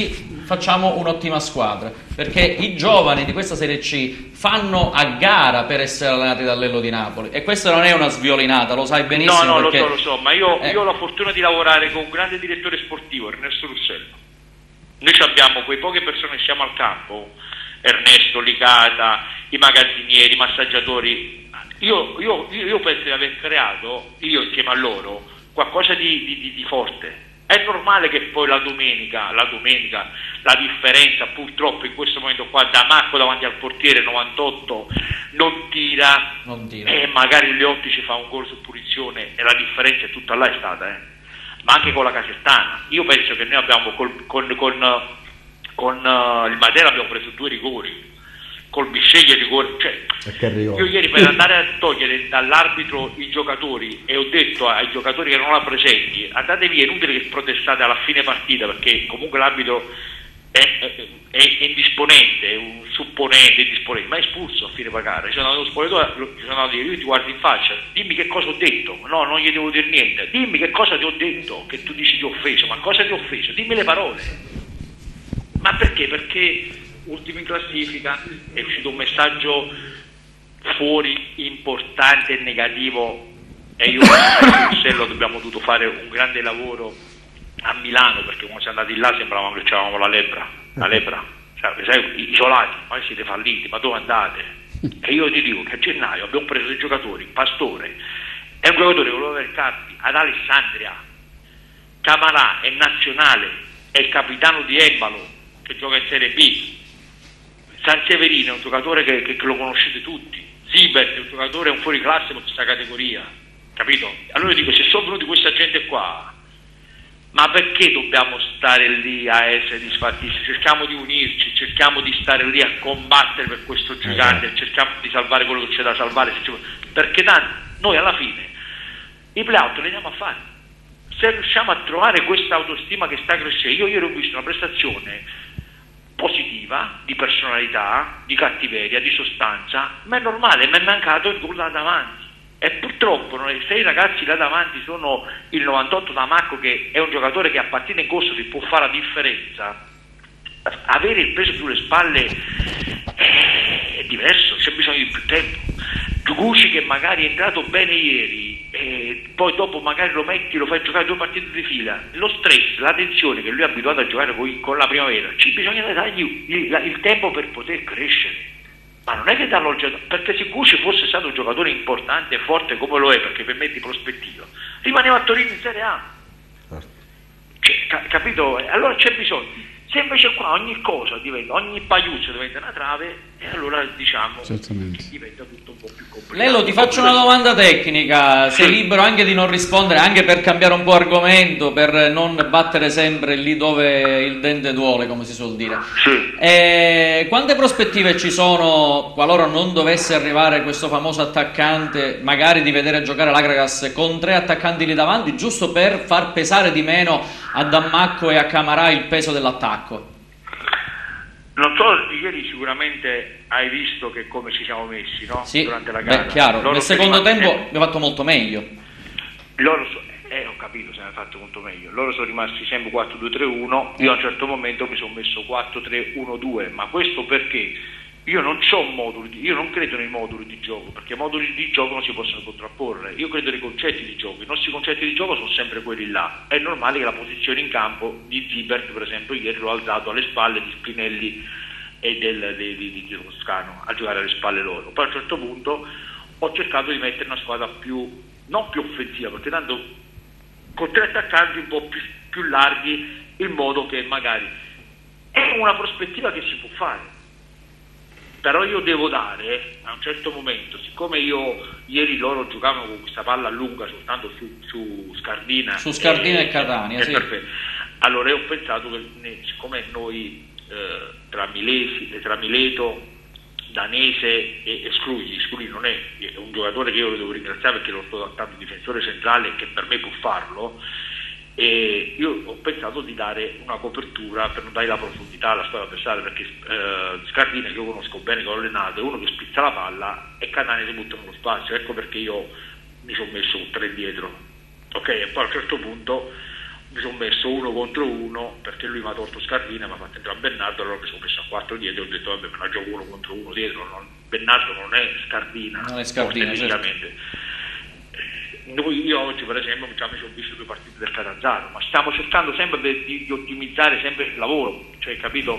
facciamo un'ottima squadra, perché i giovani di questa Serie C fanno a gara per essere allenati dall'Ello di Napoli, e questa non è una sviolinata, lo sai benissimo. No, perché... lo so, ma io ho la fortuna di lavorare con un grande direttore sportivo, Ernesto Russello. Noi abbiamo quei poche persone che siamo al campo, Ernesto, Licata, i magazzinieri, i massaggiatori. Io penso di aver creato, io insieme a loro, qualcosa di forte. È normale che poi la domenica la differenza purtroppo in questo momento qua, Damacco davanti al portiere 98 non tira. E magari Leotti ci fa un gol su punizione e la differenza è tutta là, è stata, ma anche con la Casertana. Io penso che noi abbiamo con il Matera abbiamo preso 2 rigori, col Bisceglie rigore, io ieri per andare a togliere dall'arbitro i giocatori, e ho detto ai giocatori che non la presenti, andate via, è inutile che protestate alla fine partita, perché comunque l'arbitro è indisponente, è un supponente indisponente, ma è espulso a fine pagare. Sono andato allo spogliatoio, sono andato a dire: io ti guardo in faccia, dimmi che cosa ho detto. No, non gli devo dire niente, dimmi che cosa ti ho detto, che tu dici ti ho offeso, ma cosa ti ho offeso? Dimmi le parole. Ma perché? Perché ultimo in classifica, è uscito un messaggio fuori importante e negativo, e io a Russello abbiamo dovuto fare un grande lavoro a Milano, perché quando siamo andati là sembravamo che avevamo la lepra, sai, isolati, ma siete falliti, ma dove andate? E io ti dico che a gennaio abbiamo preso dei giocatori, Pastore è un giocatore che voleva avere Carpi, ad Alessandria, Camarà è nazionale, è il capitano di Embalo che gioca in Serie B, Sanseverino è un giocatore che lo conoscete tutti, Sibert è un giocatore, un fuoriclasse per questa categoria, capito? Allora io dico, se sono venuti questa gente qua, ma perché dobbiamo stare lì a essere disfattisti? Cerchiamo di unirci, cerchiamo di stare lì a combattere per questo gigante, cerchiamo di salvare quello che c'è da salvare, perché tanto noi alla fine i playout li andiamo a fare. Se riusciamo a trovare questa autostima che sta crescendo, io ieri ho visto una prestazione positiva, di personalità, di cattiveria, di sostanza, ma è normale, mi è mancato il gol là davanti. E purtroppo se i ragazzi là davanti sono il 98 Damacco, che è un giocatore che a partita in corso si può fare la differenza, avere il peso sulle spalle è diverso, c'è bisogno di più tempo. Giugucci che magari è entrato bene ieri e poi dopo magari lo metti, lo fai giocare 2 partite di fila, lo stress, la tensione che lui è abituato a giocare con la primavera, ci bisogna dargli il tempo per poter crescere. Ma non è che darlo al giocatore, perché se Gucci fosse stato un giocatore importante e forte come lo è, perché per me di prospettiva, rimaneva a Torino in Serie A. Capito? Allora c'è bisogno. Se invece qua ogni cosa diventa, ogni pagliuzzo diventa una trave, e allora diciamo diventa tutto un po' più complicato. Lello, ti faccio una domanda tecnica, sei libero anche di non rispondere, anche per cambiare un po' argomento, per non battere sempre lì dove il dente duole, come si suol dire. Sì. Quante prospettive ci sono, qualora non dovesse arrivare questo famoso attaccante, magari di vedere giocare l'Agragas con 3 attaccanti lì davanti, giusto per far pesare di meno a Damacco e a Camarà il peso dell'attacco? Non so, ieri sicuramente hai visto che come ci siamo messi, no? Sì, durante la gara. Chiaro, nel secondo tempo abbiamo fatto molto meglio. Ho capito, se ne è fatto molto meglio. Loro sono rimasti sempre 4-2-3-1, io a un certo momento mi sono messo 4-3-1-2, ma questo perché io non credo nei moduli di gioco, perché i moduli di gioco non si possono contrapporre. Io credo nei concetti di gioco, i nostri concetti di gioco sono sempre quelli là. È normale che la posizione in campo di Zibert, per esempio, ieri l'ho alzato alle spalle di Spinelli e di Toscano, a giocare alle spalle loro. Poi a un certo punto ho cercato di mettere una squadra non più offensiva, perché tanto con 3 attaccanti un po' più larghi, in modo che magari è una prospettiva che si può fare. Però io devo dare a un certo momento, siccome ieri loro giocavano con questa palla lunga soltanto su Scardina e Catania, sì. Perfetto. Allora io ho pensato che siccome noi tra Mileto, Danese e Scrugli non è un giocatore che io lo devo ringraziare perché lo sto adattando difensore centrale, che per me può farlo, e io ho pensato di dare una copertura per non dare la profondità alla squadra avversaria, perché Scardina, che io conosco bene, che ho allenato, è uno che spizza la palla e Catania si butta nello spazio. Ecco perché io mi sono messo 3 dietro, ok? E poi a un certo punto mi sono messo 1 contro 1 perché lui mi ha tolto Scardina, mi ha fatto entrare Bernardo, allora mi sono messo a 4 dietro e ho detto vabbè, me la gioco 1 contro 1 dietro, Bernardo non è Scardina, non è Scardina, certo. Io oggi per esempio già mi sono visto 2 partite del Catanzaro, ma stiamo cercando sempre di ottimizzare sempre il lavoro, cioè, capito?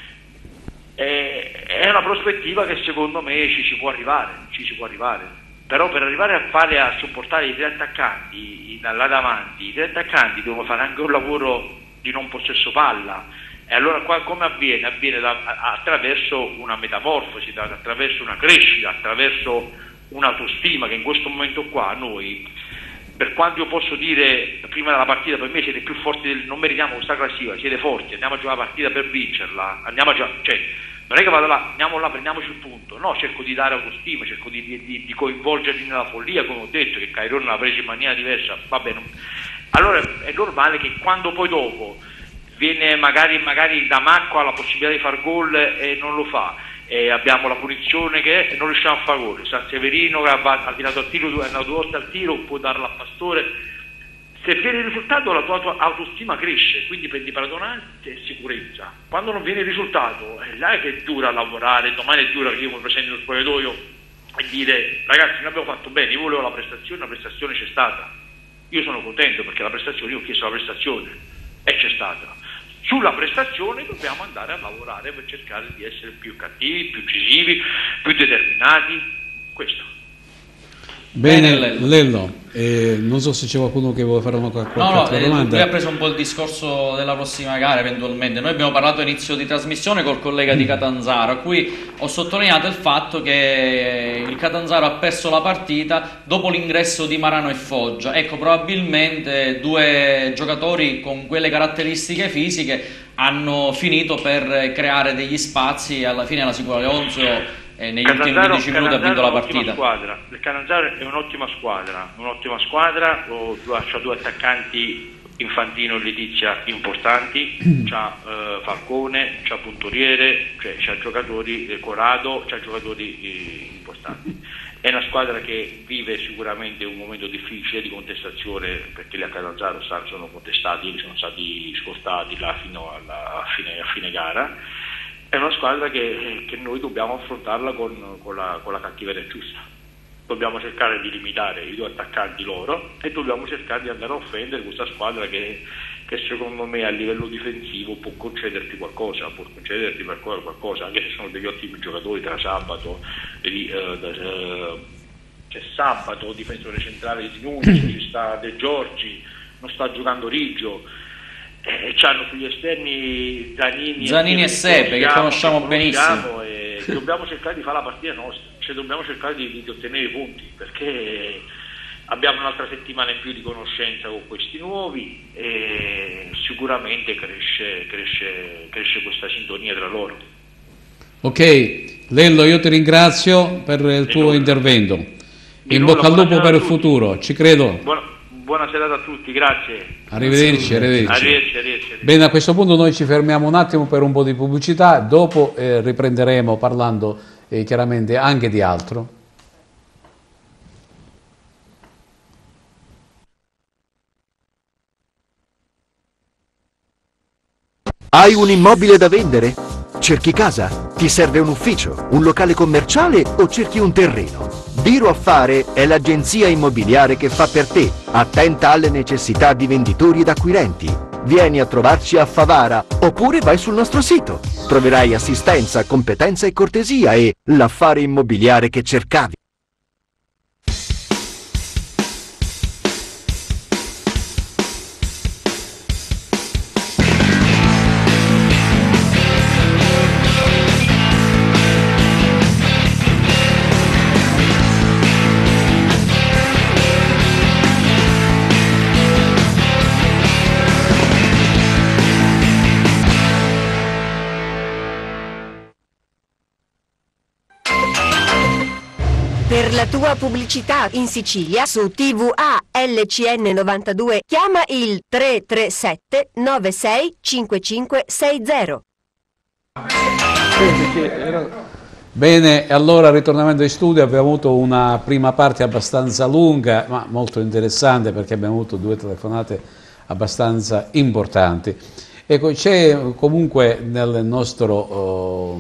È una prospettiva che secondo me ci si può arrivare, però per arrivare a supportare i 3 attaccanti là davanti, i 3 attaccanti devono fare anche un lavoro di non possesso palla, e allora qua come avviene? Avviene attraverso una metamorfosi, attraverso una crescita, attraverso un'autostima che in questo momento qua noi, per quanto io posso dire prima della partita, per me siete più forti, non meritiamo questa classifica, siete forti, andiamo a giocare la partita per vincerla, cioè non è che vado là, andiamo là, prendiamoci il punto, no, cerco di dare autostima, cerco di coinvolgerli nella follia, come ho detto, che Cairone l'ha preso in maniera diversa, va bene. Allora è normale che quando poi dopo viene magari da Macco ha la possibilità di far gol e non lo fa, e abbiamo la punizione che non riusciamo a fare gol, San Severino che ha tirato al tiro, è andato 2 volte al tiro, può darla a Pastore, se viene il risultato la tua autostima cresce, quindi prendi padronanza e sicurezza. Quando non viene il risultato è là che è dura lavorare, domani è dura che io mi presento nello spogliatoio e dire ragazzi noi abbiamo fatto bene, io volevo la prestazione c'è stata, io sono contento perché la prestazione, io ho chiesto la prestazione e c'è stata. Sulla prestazione dobbiamo andare a lavorare per cercare di essere più cattivi, più incisivi, più determinati, questo. Bene, Lello, non so se c'è qualcuno che vuole fare qualche altra domanda. Lui ha preso un po' il discorso della prossima gara eventualmente. Noi abbiamo parlato all'inizio di trasmissione col collega di Catanzaro, a cui ho sottolineato il fatto che il Catanzaro ha perso la partita dopo l'ingresso di Marano e Foggia. Ecco, probabilmente 2 giocatori con quelle caratteristiche hanno finito per creare degli spazi e alla fine la Sicura Leonzio negli ultimi 15 minuti ha vinto la partita. Il Catanzaro è un'ottima squadra, c'ha 2 attaccanti, Infantino e Letizia, importanti, c'ha Falcone, c'ha Puntoriere, cioè c'ha giocatori, Corrado, c'ha giocatori importanti. È una squadra che vive sicuramente un momento difficile di contestazione, perché gli a Catanzaro sono contestati, sono stati scortati là fino a fine gara. È una squadra che noi dobbiamo affrontarla con la cattiveria giusta. Dobbiamo cercare di limitare i 2 attaccanti loro e dobbiamo cercare di andare a offendere questa squadra che secondo me a livello difensivo può concederti qualcosa, anche se sono degli ottimi giocatori. Tra Sabato, c'è Sabato, difensore centrale di Nunes, ci sta De Giorgi, non sta giocando Riggio. C'hanno sugli esterni Zanini e Seppe che conosciamo benissimo, e dobbiamo cercare di fare la partita nostra, cioè dobbiamo cercare di ottenere i punti, perché abbiamo un'altra settimana in più di conoscenza con questi nuovi e sicuramente cresce questa sintonia tra loro. Ok, Lello, io ti ringrazio per il tuo intervento, in bocca al lupo per il futuro, ci credo. Buona serata a tutti, grazie. Arrivederci. Arrivederci. Bene, a questo punto noi ci fermiamo un attimo per un po' di pubblicità, dopo riprenderemo parlando chiaramente anche di altro. Hai un immobile da vendere? Cerchi casa? Ti serve un ufficio, un locale commerciale o cerchi un terreno? Biro Affare è l'agenzia immobiliare che fa per te, attenta alle necessità di venditori ed acquirenti. Vieni a trovarci a Favara oppure vai sul nostro sito. Troverai assistenza, competenza e cortesia e l'affare immobiliare che cercavi. Per la tua pubblicità in Sicilia su TVA LCN 92 chiama il 337 96 5560. Bene, allora ritornamento in studio, abbiamo avuto una prima parte abbastanza lunga ma molto interessante, perché abbiamo avuto 2 telefonate abbastanza importanti. Ecco, c'è comunque nel nostro,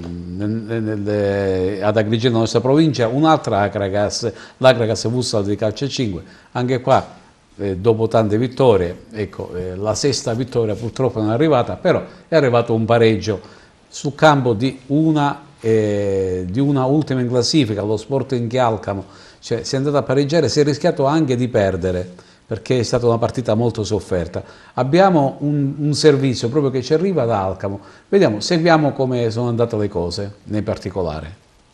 ad Agrigento, nella nostra provincia, un'altra Akragas, l'Akragas Futsal di calcio 5, anche qua dopo tante vittorie, ecco, la sesta vittoria purtroppo non è arrivata, però è arrivato un pareggio sul campo di una ultima in classifica, lo Sporting Alcamo, cioè si è andato a pareggiare, si è rischiato anche di perdere, perché è stata una partita molto sofferta. Abbiamo un servizio proprio che ci arriva da Alcamo, vediamo, seguiamo come sono andate le cose nei particolari.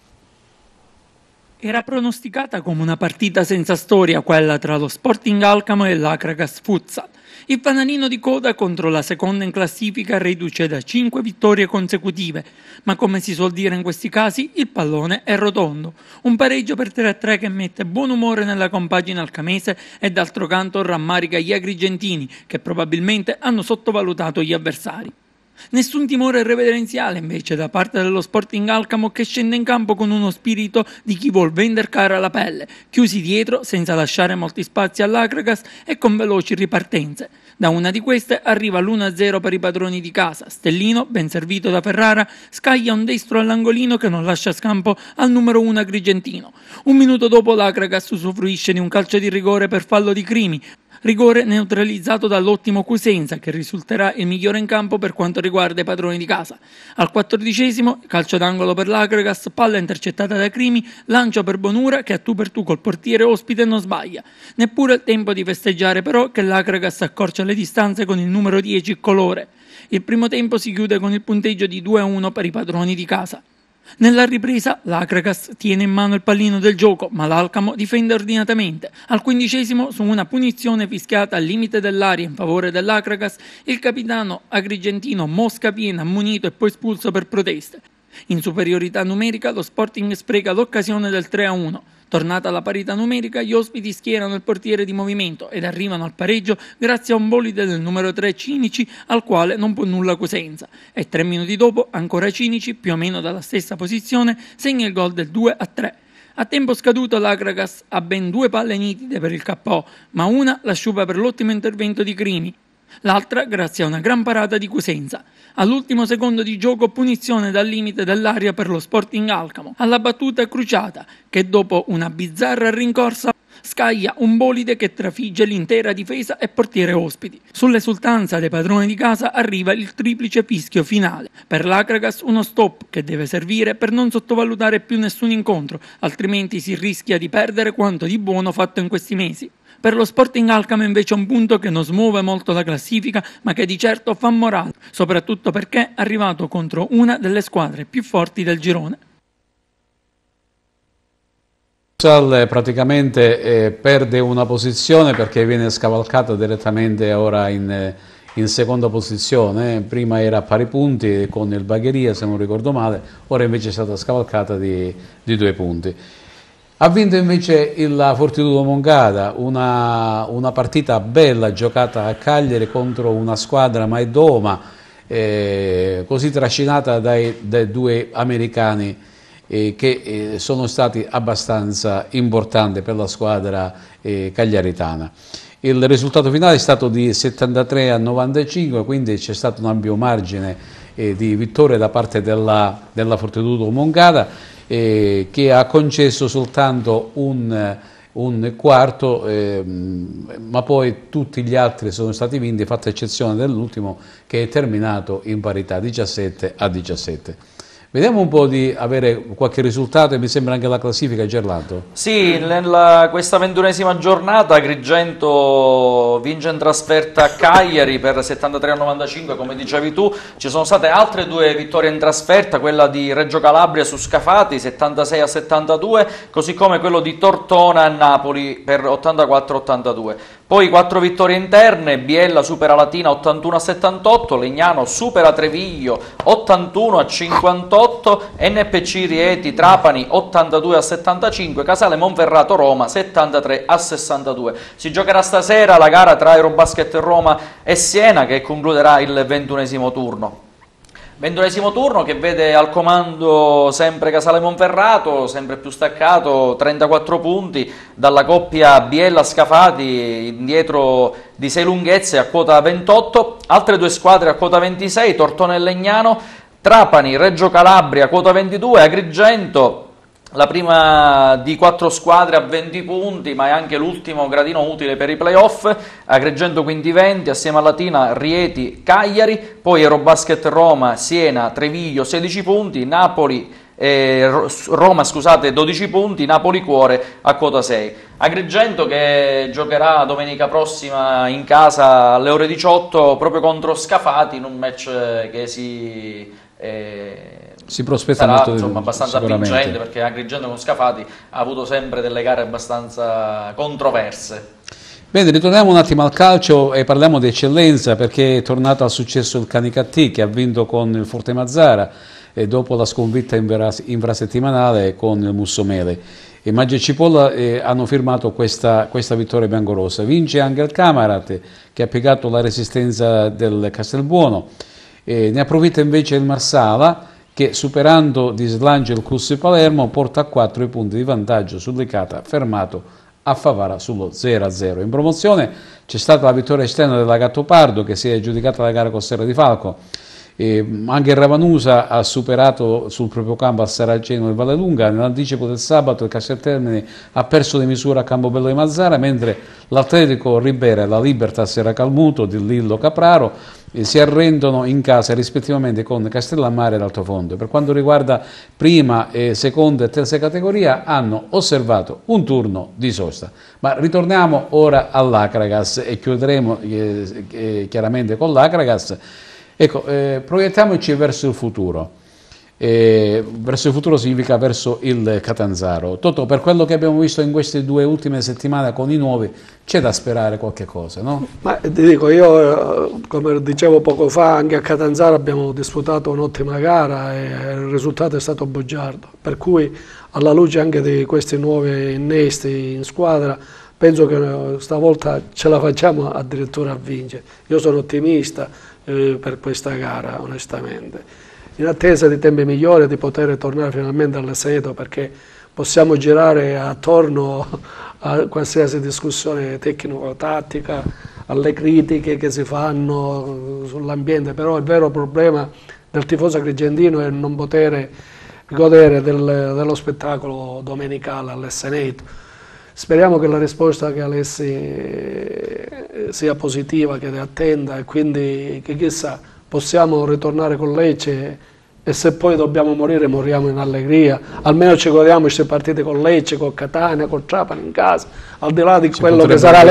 Era pronosticata come una partita senza storia quella tra lo Sporting Alcamo e l'Akragas Futsal. Il fanalino di coda contro la seconda in classifica riduce da 5 vittorie consecutive, ma come si suol dire in questi casi, il pallone è rotondo. Un pareggio per 3-3 che mette buon umore nella compagine alcamese e d'altro canto rammarica gli agrigentini, che probabilmente hanno sottovalutato gli avversari. Nessun timore reverenziale invece da parte dello Sporting Alcamo, che scende in campo con uno spirito di chi vuol vender cara la pelle, chiusi dietro senza lasciare molti spazi all'Akragas e con veloci ripartenze. Da una di queste arriva l'1-0 per i padroni di casa. Stellino, ben servito da Ferrara, scaglia un destro all'angolino che non lascia scampo al numero 1 agrigentino. Un minuto dopo l'Akragas usufruisce di un calcio di rigore per fallo di Crimi, rigore neutralizzato dall'ottimo Cusenza, che risulterà il migliore in campo per quanto riguarda i padroni di casa. Al 14°, calcio d'angolo per l'Akragas, palla intercettata da Crimi, lancio per Bonura che a tu per tu col portiere ospite non sbaglia. Neppure il tempo di festeggiare però che l'Akragas accorcia le distanze con il numero 10 Colore. Il primo tempo si chiude con il punteggio di 2-1 per i padroni di casa. Nella ripresa l'Akragas tiene in mano il pallino del gioco, ma l'Alcamo difende ordinatamente. Al 15°, su una punizione fischiata al limite dell'area in favore dell'Akragas, il capitano agrigentino Mosca viene ammonito e poi espulso per proteste. In superiorità numerica lo Sporting spreca l'occasione del 3-1. Tornata la parità numerica, gli ospiti schierano il portiere di movimento ed arrivano al pareggio grazie a un bolide del numero 3 Cinici, al quale non può nulla Cosenza. E 3 minuti dopo, ancora Cinici, più o meno dalla stessa posizione, segna il gol del 2-3. A tempo scaduto l'Akragas ha ben 2 palle nitide per il KO, ma una la sciupa per l'ottimo intervento di Crimi, l'altra grazie a una gran parata di Cusenza. All'ultimo secondo di gioco punizione dal limite dell'area per lo Sporting Alcamo, alla battuta Cruciata, che dopo una bizzarra rincorsa scaglia un bolide che trafigge l'intera difesa e portiere ospiti. Sull'esultanza dei padroni di casa arriva il triplice fischio finale. Per l'Akragas uno stop che deve servire per non sottovalutare più nessun incontro, altrimenti si rischia di perdere quanto di buono fatto in questi mesi. Per lo Sporting Alcamo invece un punto che non smuove molto la classifica, ma che di certo fa morale, soprattutto perché è arrivato contro una delle squadre più forti del girone. Praticamente perde una posizione perché viene scavalcata direttamente ora in seconda posizione. Prima era a pari punti con il Bagheria, se non ricordo male, ora invece è stata scavalcata di 2 punti. Ha vinto invece la Fortitudo Moncada, una partita bella giocata a Cagliari contro una squadra Maidoma, così trascinata dai 2 americani che sono stati abbastanza importanti per la squadra cagliaritana. Il risultato finale è stato di 73-95, quindi c'è stato un ampio margine di vittoria da parte della Fortitudo Moncada, che ha concesso soltanto un quarto, ma poi tutti gli altri sono stati vinti, fatta eccezione dell'ultimo che è terminato in parità 17-17. Vediamo un po' di avere qualche risultato e mi sembra anche la classifica, Gerlato. Sì, questa 21esima giornata Agrigento vince in trasferta a Cagliari per 73-95, come dicevi tu. Ci sono state altre 2 vittorie in trasferta, quella di Reggio Calabria su Scafati 76-72, così come quello di Tortona a Napoli per 84-82. Poi 4 vittorie interne, Biella supera Latina 81-78, Legnano supera Treviglio 81-58, NPC Rieti Trapani 82-75, Casale Monferrato Roma 73-62. Si giocherà stasera la gara tra Aerobasket Roma e Siena, che concluderà il 21esimo turno. 21esimo turno che vede al comando sempre Casale Monferrato, sempre più staccato, 34 punti dalla coppia Biella-Scafati, indietro di 6 lunghezze a quota 28, altre due squadre a quota 26, Tortona e Legnano, Trapani, Reggio Calabria, quota 22, Agrigento, la prima di 4 squadre a 20 punti, ma è anche l'ultimo gradino utile per i playoff. Agrigento quindi 20, assieme a Latina, Rieti, Cagliari, poi Eurobasket Roma, Siena, Treviglio 16 punti, Napoli, Roma scusate 12 punti, Napoli Cuore a quota 6. Agrigento che giocherà domenica prossima in casa alle ore 18 proprio contro Scafati in un match che si prospetta sarà, molto, insomma, abbastanza vincente, perché Agrigento con Scafati ha avuto sempre delle gare abbastanza controverse. Bene, ritorniamo un attimo al calcio e parliamo di eccellenza, perché è tornato al successo il Canicattì che ha vinto con il Forte Mazzara e dopo la sconfitta infrasettimanale con il Mussomele. E Maggi e Cipolla hanno firmato questa vittoria biancorossa. Vince anche il Camarat che ha piegato la resistenza del Castelbuono. Ne approfitta invece il Marsala che, superando di slancio il Cus Palermo, porta a 4 i punti di vantaggio sull'Icata, fermato a Favara sullo 0-0. In promozione c'è stata la vittoria esterna della Gattopardo che si è aggiudicata la gara Costiera di Falco. Anche il Ravanusa ha superato sul proprio campo al Saraceno e Vallelunga. Nell'anticipo del sabato il Casteltermini ha perso di misura a Campobello di Mazzara, mentre l'Atletico Ribera e la Libertas Serracalmuto di Lillo Capraro si arrendono in casa rispettivamente con Castellammare e l'Altofondo. Per quanto riguarda prima, seconda e terza categoria hanno osservato un turno di sosta. Ma ritorniamo ora all'Acragas e chiuderemo chiaramente con l'Acragas. Ecco, proiettiamoci verso il futuro. Verso il futuro significa verso il Catanzaro. Totò, per quello che abbiamo visto in queste 2 ultime settimane con i nuovi, c'è da sperare qualche cosa, no? Ma ti dico, io come dicevo poco fa, anche a Catanzaro abbiamo disputato un'ottima gara e il risultato è stato bugiardo, per cui alla luce anche di questi nuovi innesti in squadra penso che stavolta ce la facciamo addirittura a vincere. Io sono ottimista per questa gara, onestamente, in attesa di tempi migliori, di poter tornare finalmente all'Esseneto, perché possiamo girare attorno a qualsiasi discussione tecnico-tattica, alle critiche che si fanno sull'ambiente, però il vero problema del tifoso agrigentino è non poter godere dello spettacolo domenicale all'Esseneto. Speriamo che la risposta che Alessi sia positiva, che attenda, e quindi che chissà possiamo ritornare con Lecce, e se poi dobbiamo morire moriamo in allegria, almeno ci godiamo queste partite con Lecce, con Catania, con Trapani in casa, al di là di quello che sarà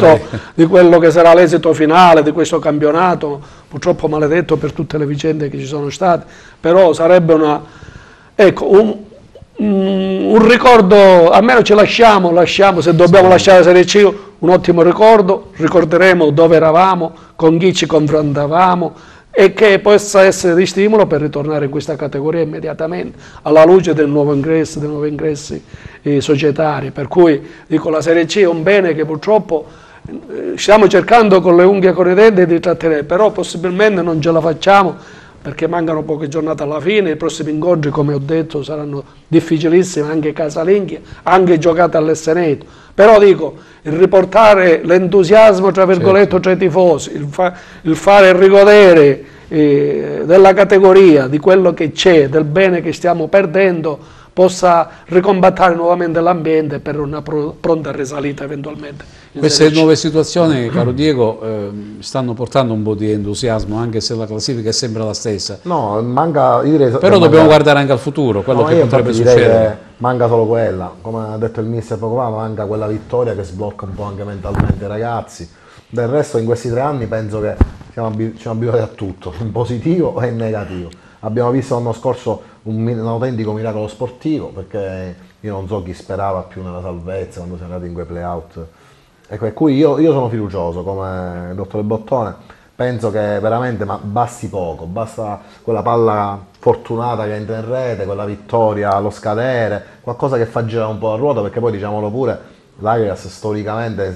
l'esito finale di questo campionato, purtroppo maledetto per tutte le vicende che ci sono state, però sarebbe un ricordo, almeno ci lasciamo, se dobbiamo lasciare la Serie C, un ottimo ricordo, ricorderemo dove eravamo, con chi ci confrontavamo, e che possa essere di stimolo per ritornare in questa categoria immediatamente, alla luce dei nuovi ingressi societari. Per cui dico, la Serie C è un bene che purtroppo stiamo cercando con le unghie e con i denti di trattenere, però possibilmente non ce la facciamo perché mancano poche giornate alla fine. I prossimi incontri, come ho detto, saranno difficilissimi, anche casalinghi, anche giocate all'Esseneto. Però dico, il riportare l'entusiasmo, tra virgolette, tra i tifosi, il fare rigodere della categoria, di quello che c'è, del bene che stiamo perdendo, possa ricombattere nuovamente l'ambiente per una pronta risalita eventualmente. Queste nuove situazioni, caro Diego, stanno portando un po' di entusiasmo, anche se la classifica è sempre la stessa. No, manca, io direi, però dobbiamo guardare anche al futuro, quello che potrebbe succedere. Manca solo quella, come ha detto il mister poco fa, manca quella vittoria che sblocca un po' anche mentalmente i ragazzi. Del resto in questi 3 anni penso che siamo abituati a tutto, in positivo e in negativo. Abbiamo visto l'anno scorso un autentico miracolo sportivo, perché io non so chi sperava più nella salvezza quando siamo andati in quei play-out. E per cui io sono fiducioso, come il dottore Bottone, penso che veramente basti poco, basta quella palla fortunata che entra in rete, quella vittoria allo scadere, qualcosa che fa girare un po' la ruota, perché poi diciamolo pure, l'Ajax storicamente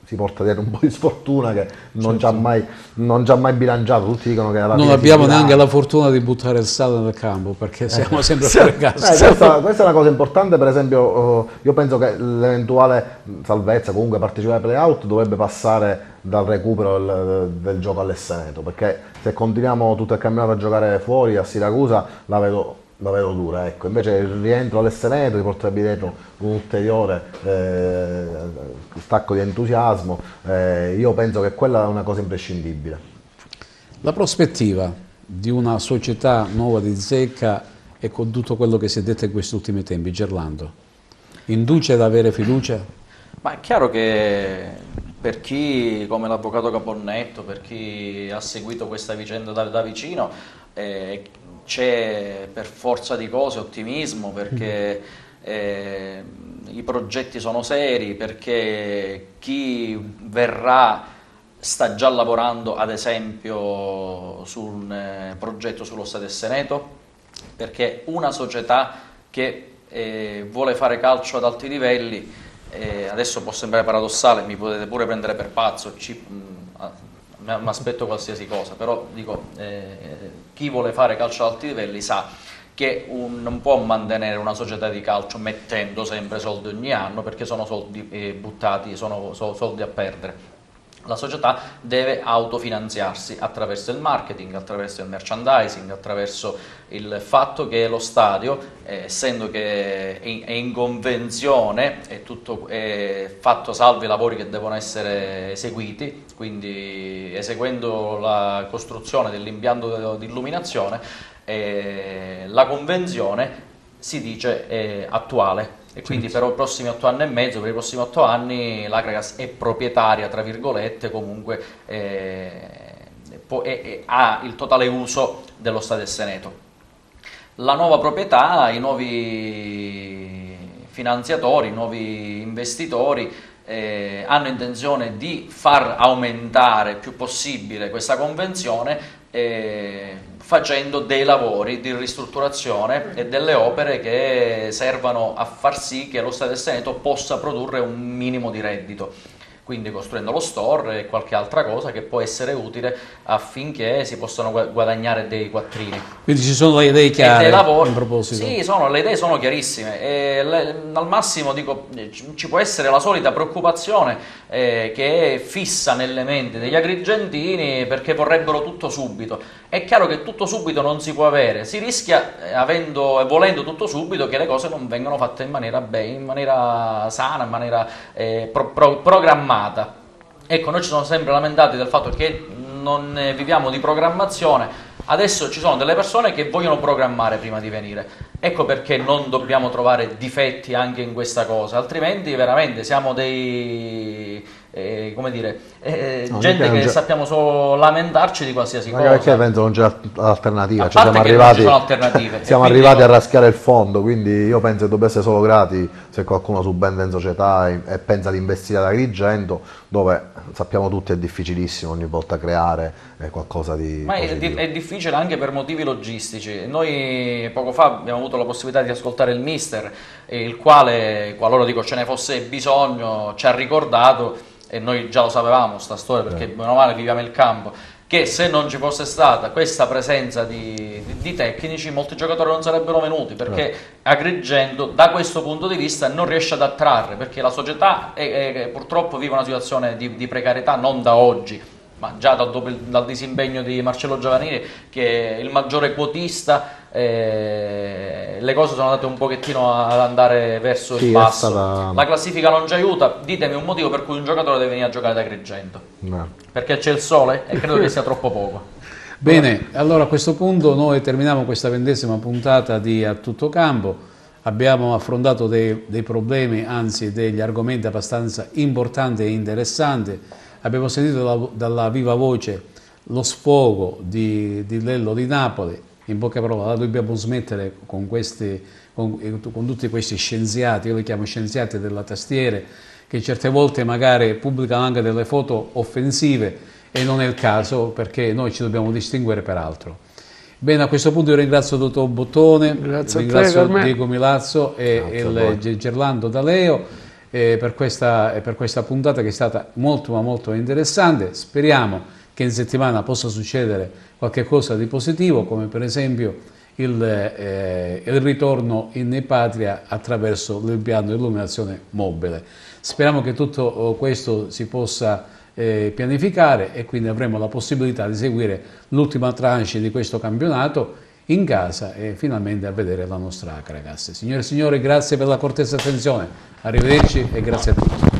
si porta dietro un po' di sfortuna che non ci ha mai bilanciato. Tutti dicono che alla non fine abbiamo neanche la fortuna di buttare il sale nel campo, perché siamo sempre fuori casa. Questa è una cosa importante. Per esempio, io penso che l'eventuale salvezza, comunque partecipare ai play-out, dovrebbe passare dal recupero del gioco all'Esseneto, perché se continuiamo tutto il campionato a giocare fuori a Siracusa la vedo dura, ecco. Invece il rientro all'Esseneto ti porterebbe dietro un ulteriore stacco di entusiasmo. Io penso che quella è una cosa imprescindibile. La prospettiva di una società nuova di zecca e con tutto quello che si è detto in questi ultimi tempi, Gerlando, induce ad avere fiducia? Ma è chiaro che per chi, come l'avvocato Caponnetto, per chi ha seguito questa vicenda da vicino, c'è per forza di cose ottimismo, perché i progetti sono seri, perché chi verrà sta già lavorando ad esempio su un progetto sullo Stadio Seneto, perché una società che vuole fare calcio ad alti livelli, adesso può sembrare paradossale, mi potete pure prendere per pazzo, mi aspetto qualsiasi cosa, però dico, chi vuole fare calcio ad alti livelli sa che non può mantenere una società di calcio mettendo sempre soldi ogni anno, perché sono soldi buttati, sono soldi a perdere. La società deve autofinanziarsi attraverso il marketing, attraverso il merchandising, attraverso il fatto che lo stadio, essendo che è in convenzione, è fatto salvi i lavori che devono essere eseguiti, quindi eseguendo la costruzione dell'impianto di illuminazione, la convenzione si dice attuale. E quindi per i prossimi 8 anni e mezzo, per i prossimi 8 anni l'Akragas è proprietaria, tra virgolette, comunque ha il totale uso dello Stadio Seneto. La nuova proprietà, i nuovi finanziatori, i nuovi investitori hanno intenzione di far aumentare il più possibile questa convenzione, facendo dei lavori di ristrutturazione e delle opere che servano a far sì che lo Stadio Seneto possa produrre un minimo di reddito, quindi costruendo lo store e qualche altra cosa che può essere utile affinché si possano guadagnare dei quattrini. Quindi ci sono le idee chiare in proposito? Sì, le idee sono chiarissime. Al massimo dico, ci può essere la solita preoccupazione che è fissa nelle menti degli agrigentini, perché vorrebbero tutto subito. È chiaro che tutto subito non si può avere, si rischia, avendo e volendo tutto subito, che le cose non vengano fatte in maniera sana, in maniera programmata. Ecco, noi ci siamo sempre lamentati del fatto che non viviamo di programmazione. Adesso ci sono delle persone che vogliono programmare prima di venire. Ecco perché non dobbiamo trovare difetti anche in questa cosa, altrimenti veramente siamo dei gente che sappiamo solo lamentarci di qualsiasi cosa. Perché penso non c'è alternativa, siamo arrivati a raschiare il fondo, quindi io penso che dobbiamo essere solo grati se qualcuno subentra in società e pensa di investire ad Agrigento, dove sappiamo tutti è difficilissimo ogni volta creare qualcosa di positivo. È difficile anche per motivi logistici. Noi poco fa abbiamo avuto la possibilità di ascoltare il mister, il quale, qualora ce ne fosse bisogno, ci ha ricordato, e noi già lo sapevamo sta storia, perché meno male viviamo il campo, che se non ci fosse stata questa presenza di tecnici, molti giocatori non sarebbero venuti, perché Agrigento da questo punto di vista non riesce ad attrarre, perché la società purtroppo vive una situazione di precarietà non da oggi, ma già dal disimpegno di Marcello Giovannini, che è il maggiore quotista. Le cose sono andate un pochettino ad andare verso il basso. La classifica non ci aiuta. Ditemi un motivo per cui un giocatore deve venire a giocare ad Agrigento. Perché c'è il sole e credo che sia troppo poco. Bene, allora a questo punto noi terminiamo questa 20ª puntata di A Tutto Campo. Abbiamo affrontato dei problemi, anzi degli argomenti abbastanza importanti e interessanti. Abbiamo sentito dalla viva voce lo sfogo di Lello di Napoli. In poche parole, dobbiamo smettere con tutti questi scienziati, io li chiamo scienziati della tastiere, che certe volte magari pubblicano anche delle foto offensive, e non è il caso, perché noi ci dobbiamo distinguere per altro. Bene, a questo punto io ringrazio il dottor Bottone, ringrazio Diego Milazzo e il Gerlando D'Aleo. per questa puntata che è stata molto ma molto interessante. Speriamo che in settimana possa succedere qualche cosa di positivo, come per esempio il ritorno in patria attraverso l'impianto di illuminazione mobile. Speriamo che tutto questo si possa pianificare e quindi avremo la possibilità di seguire l'ultima tranche di questo campionato in casa e finalmente a vedere la nostra Acragas. Signore e signori, grazie per la cortese attenzione, arrivederci e grazie a tutti.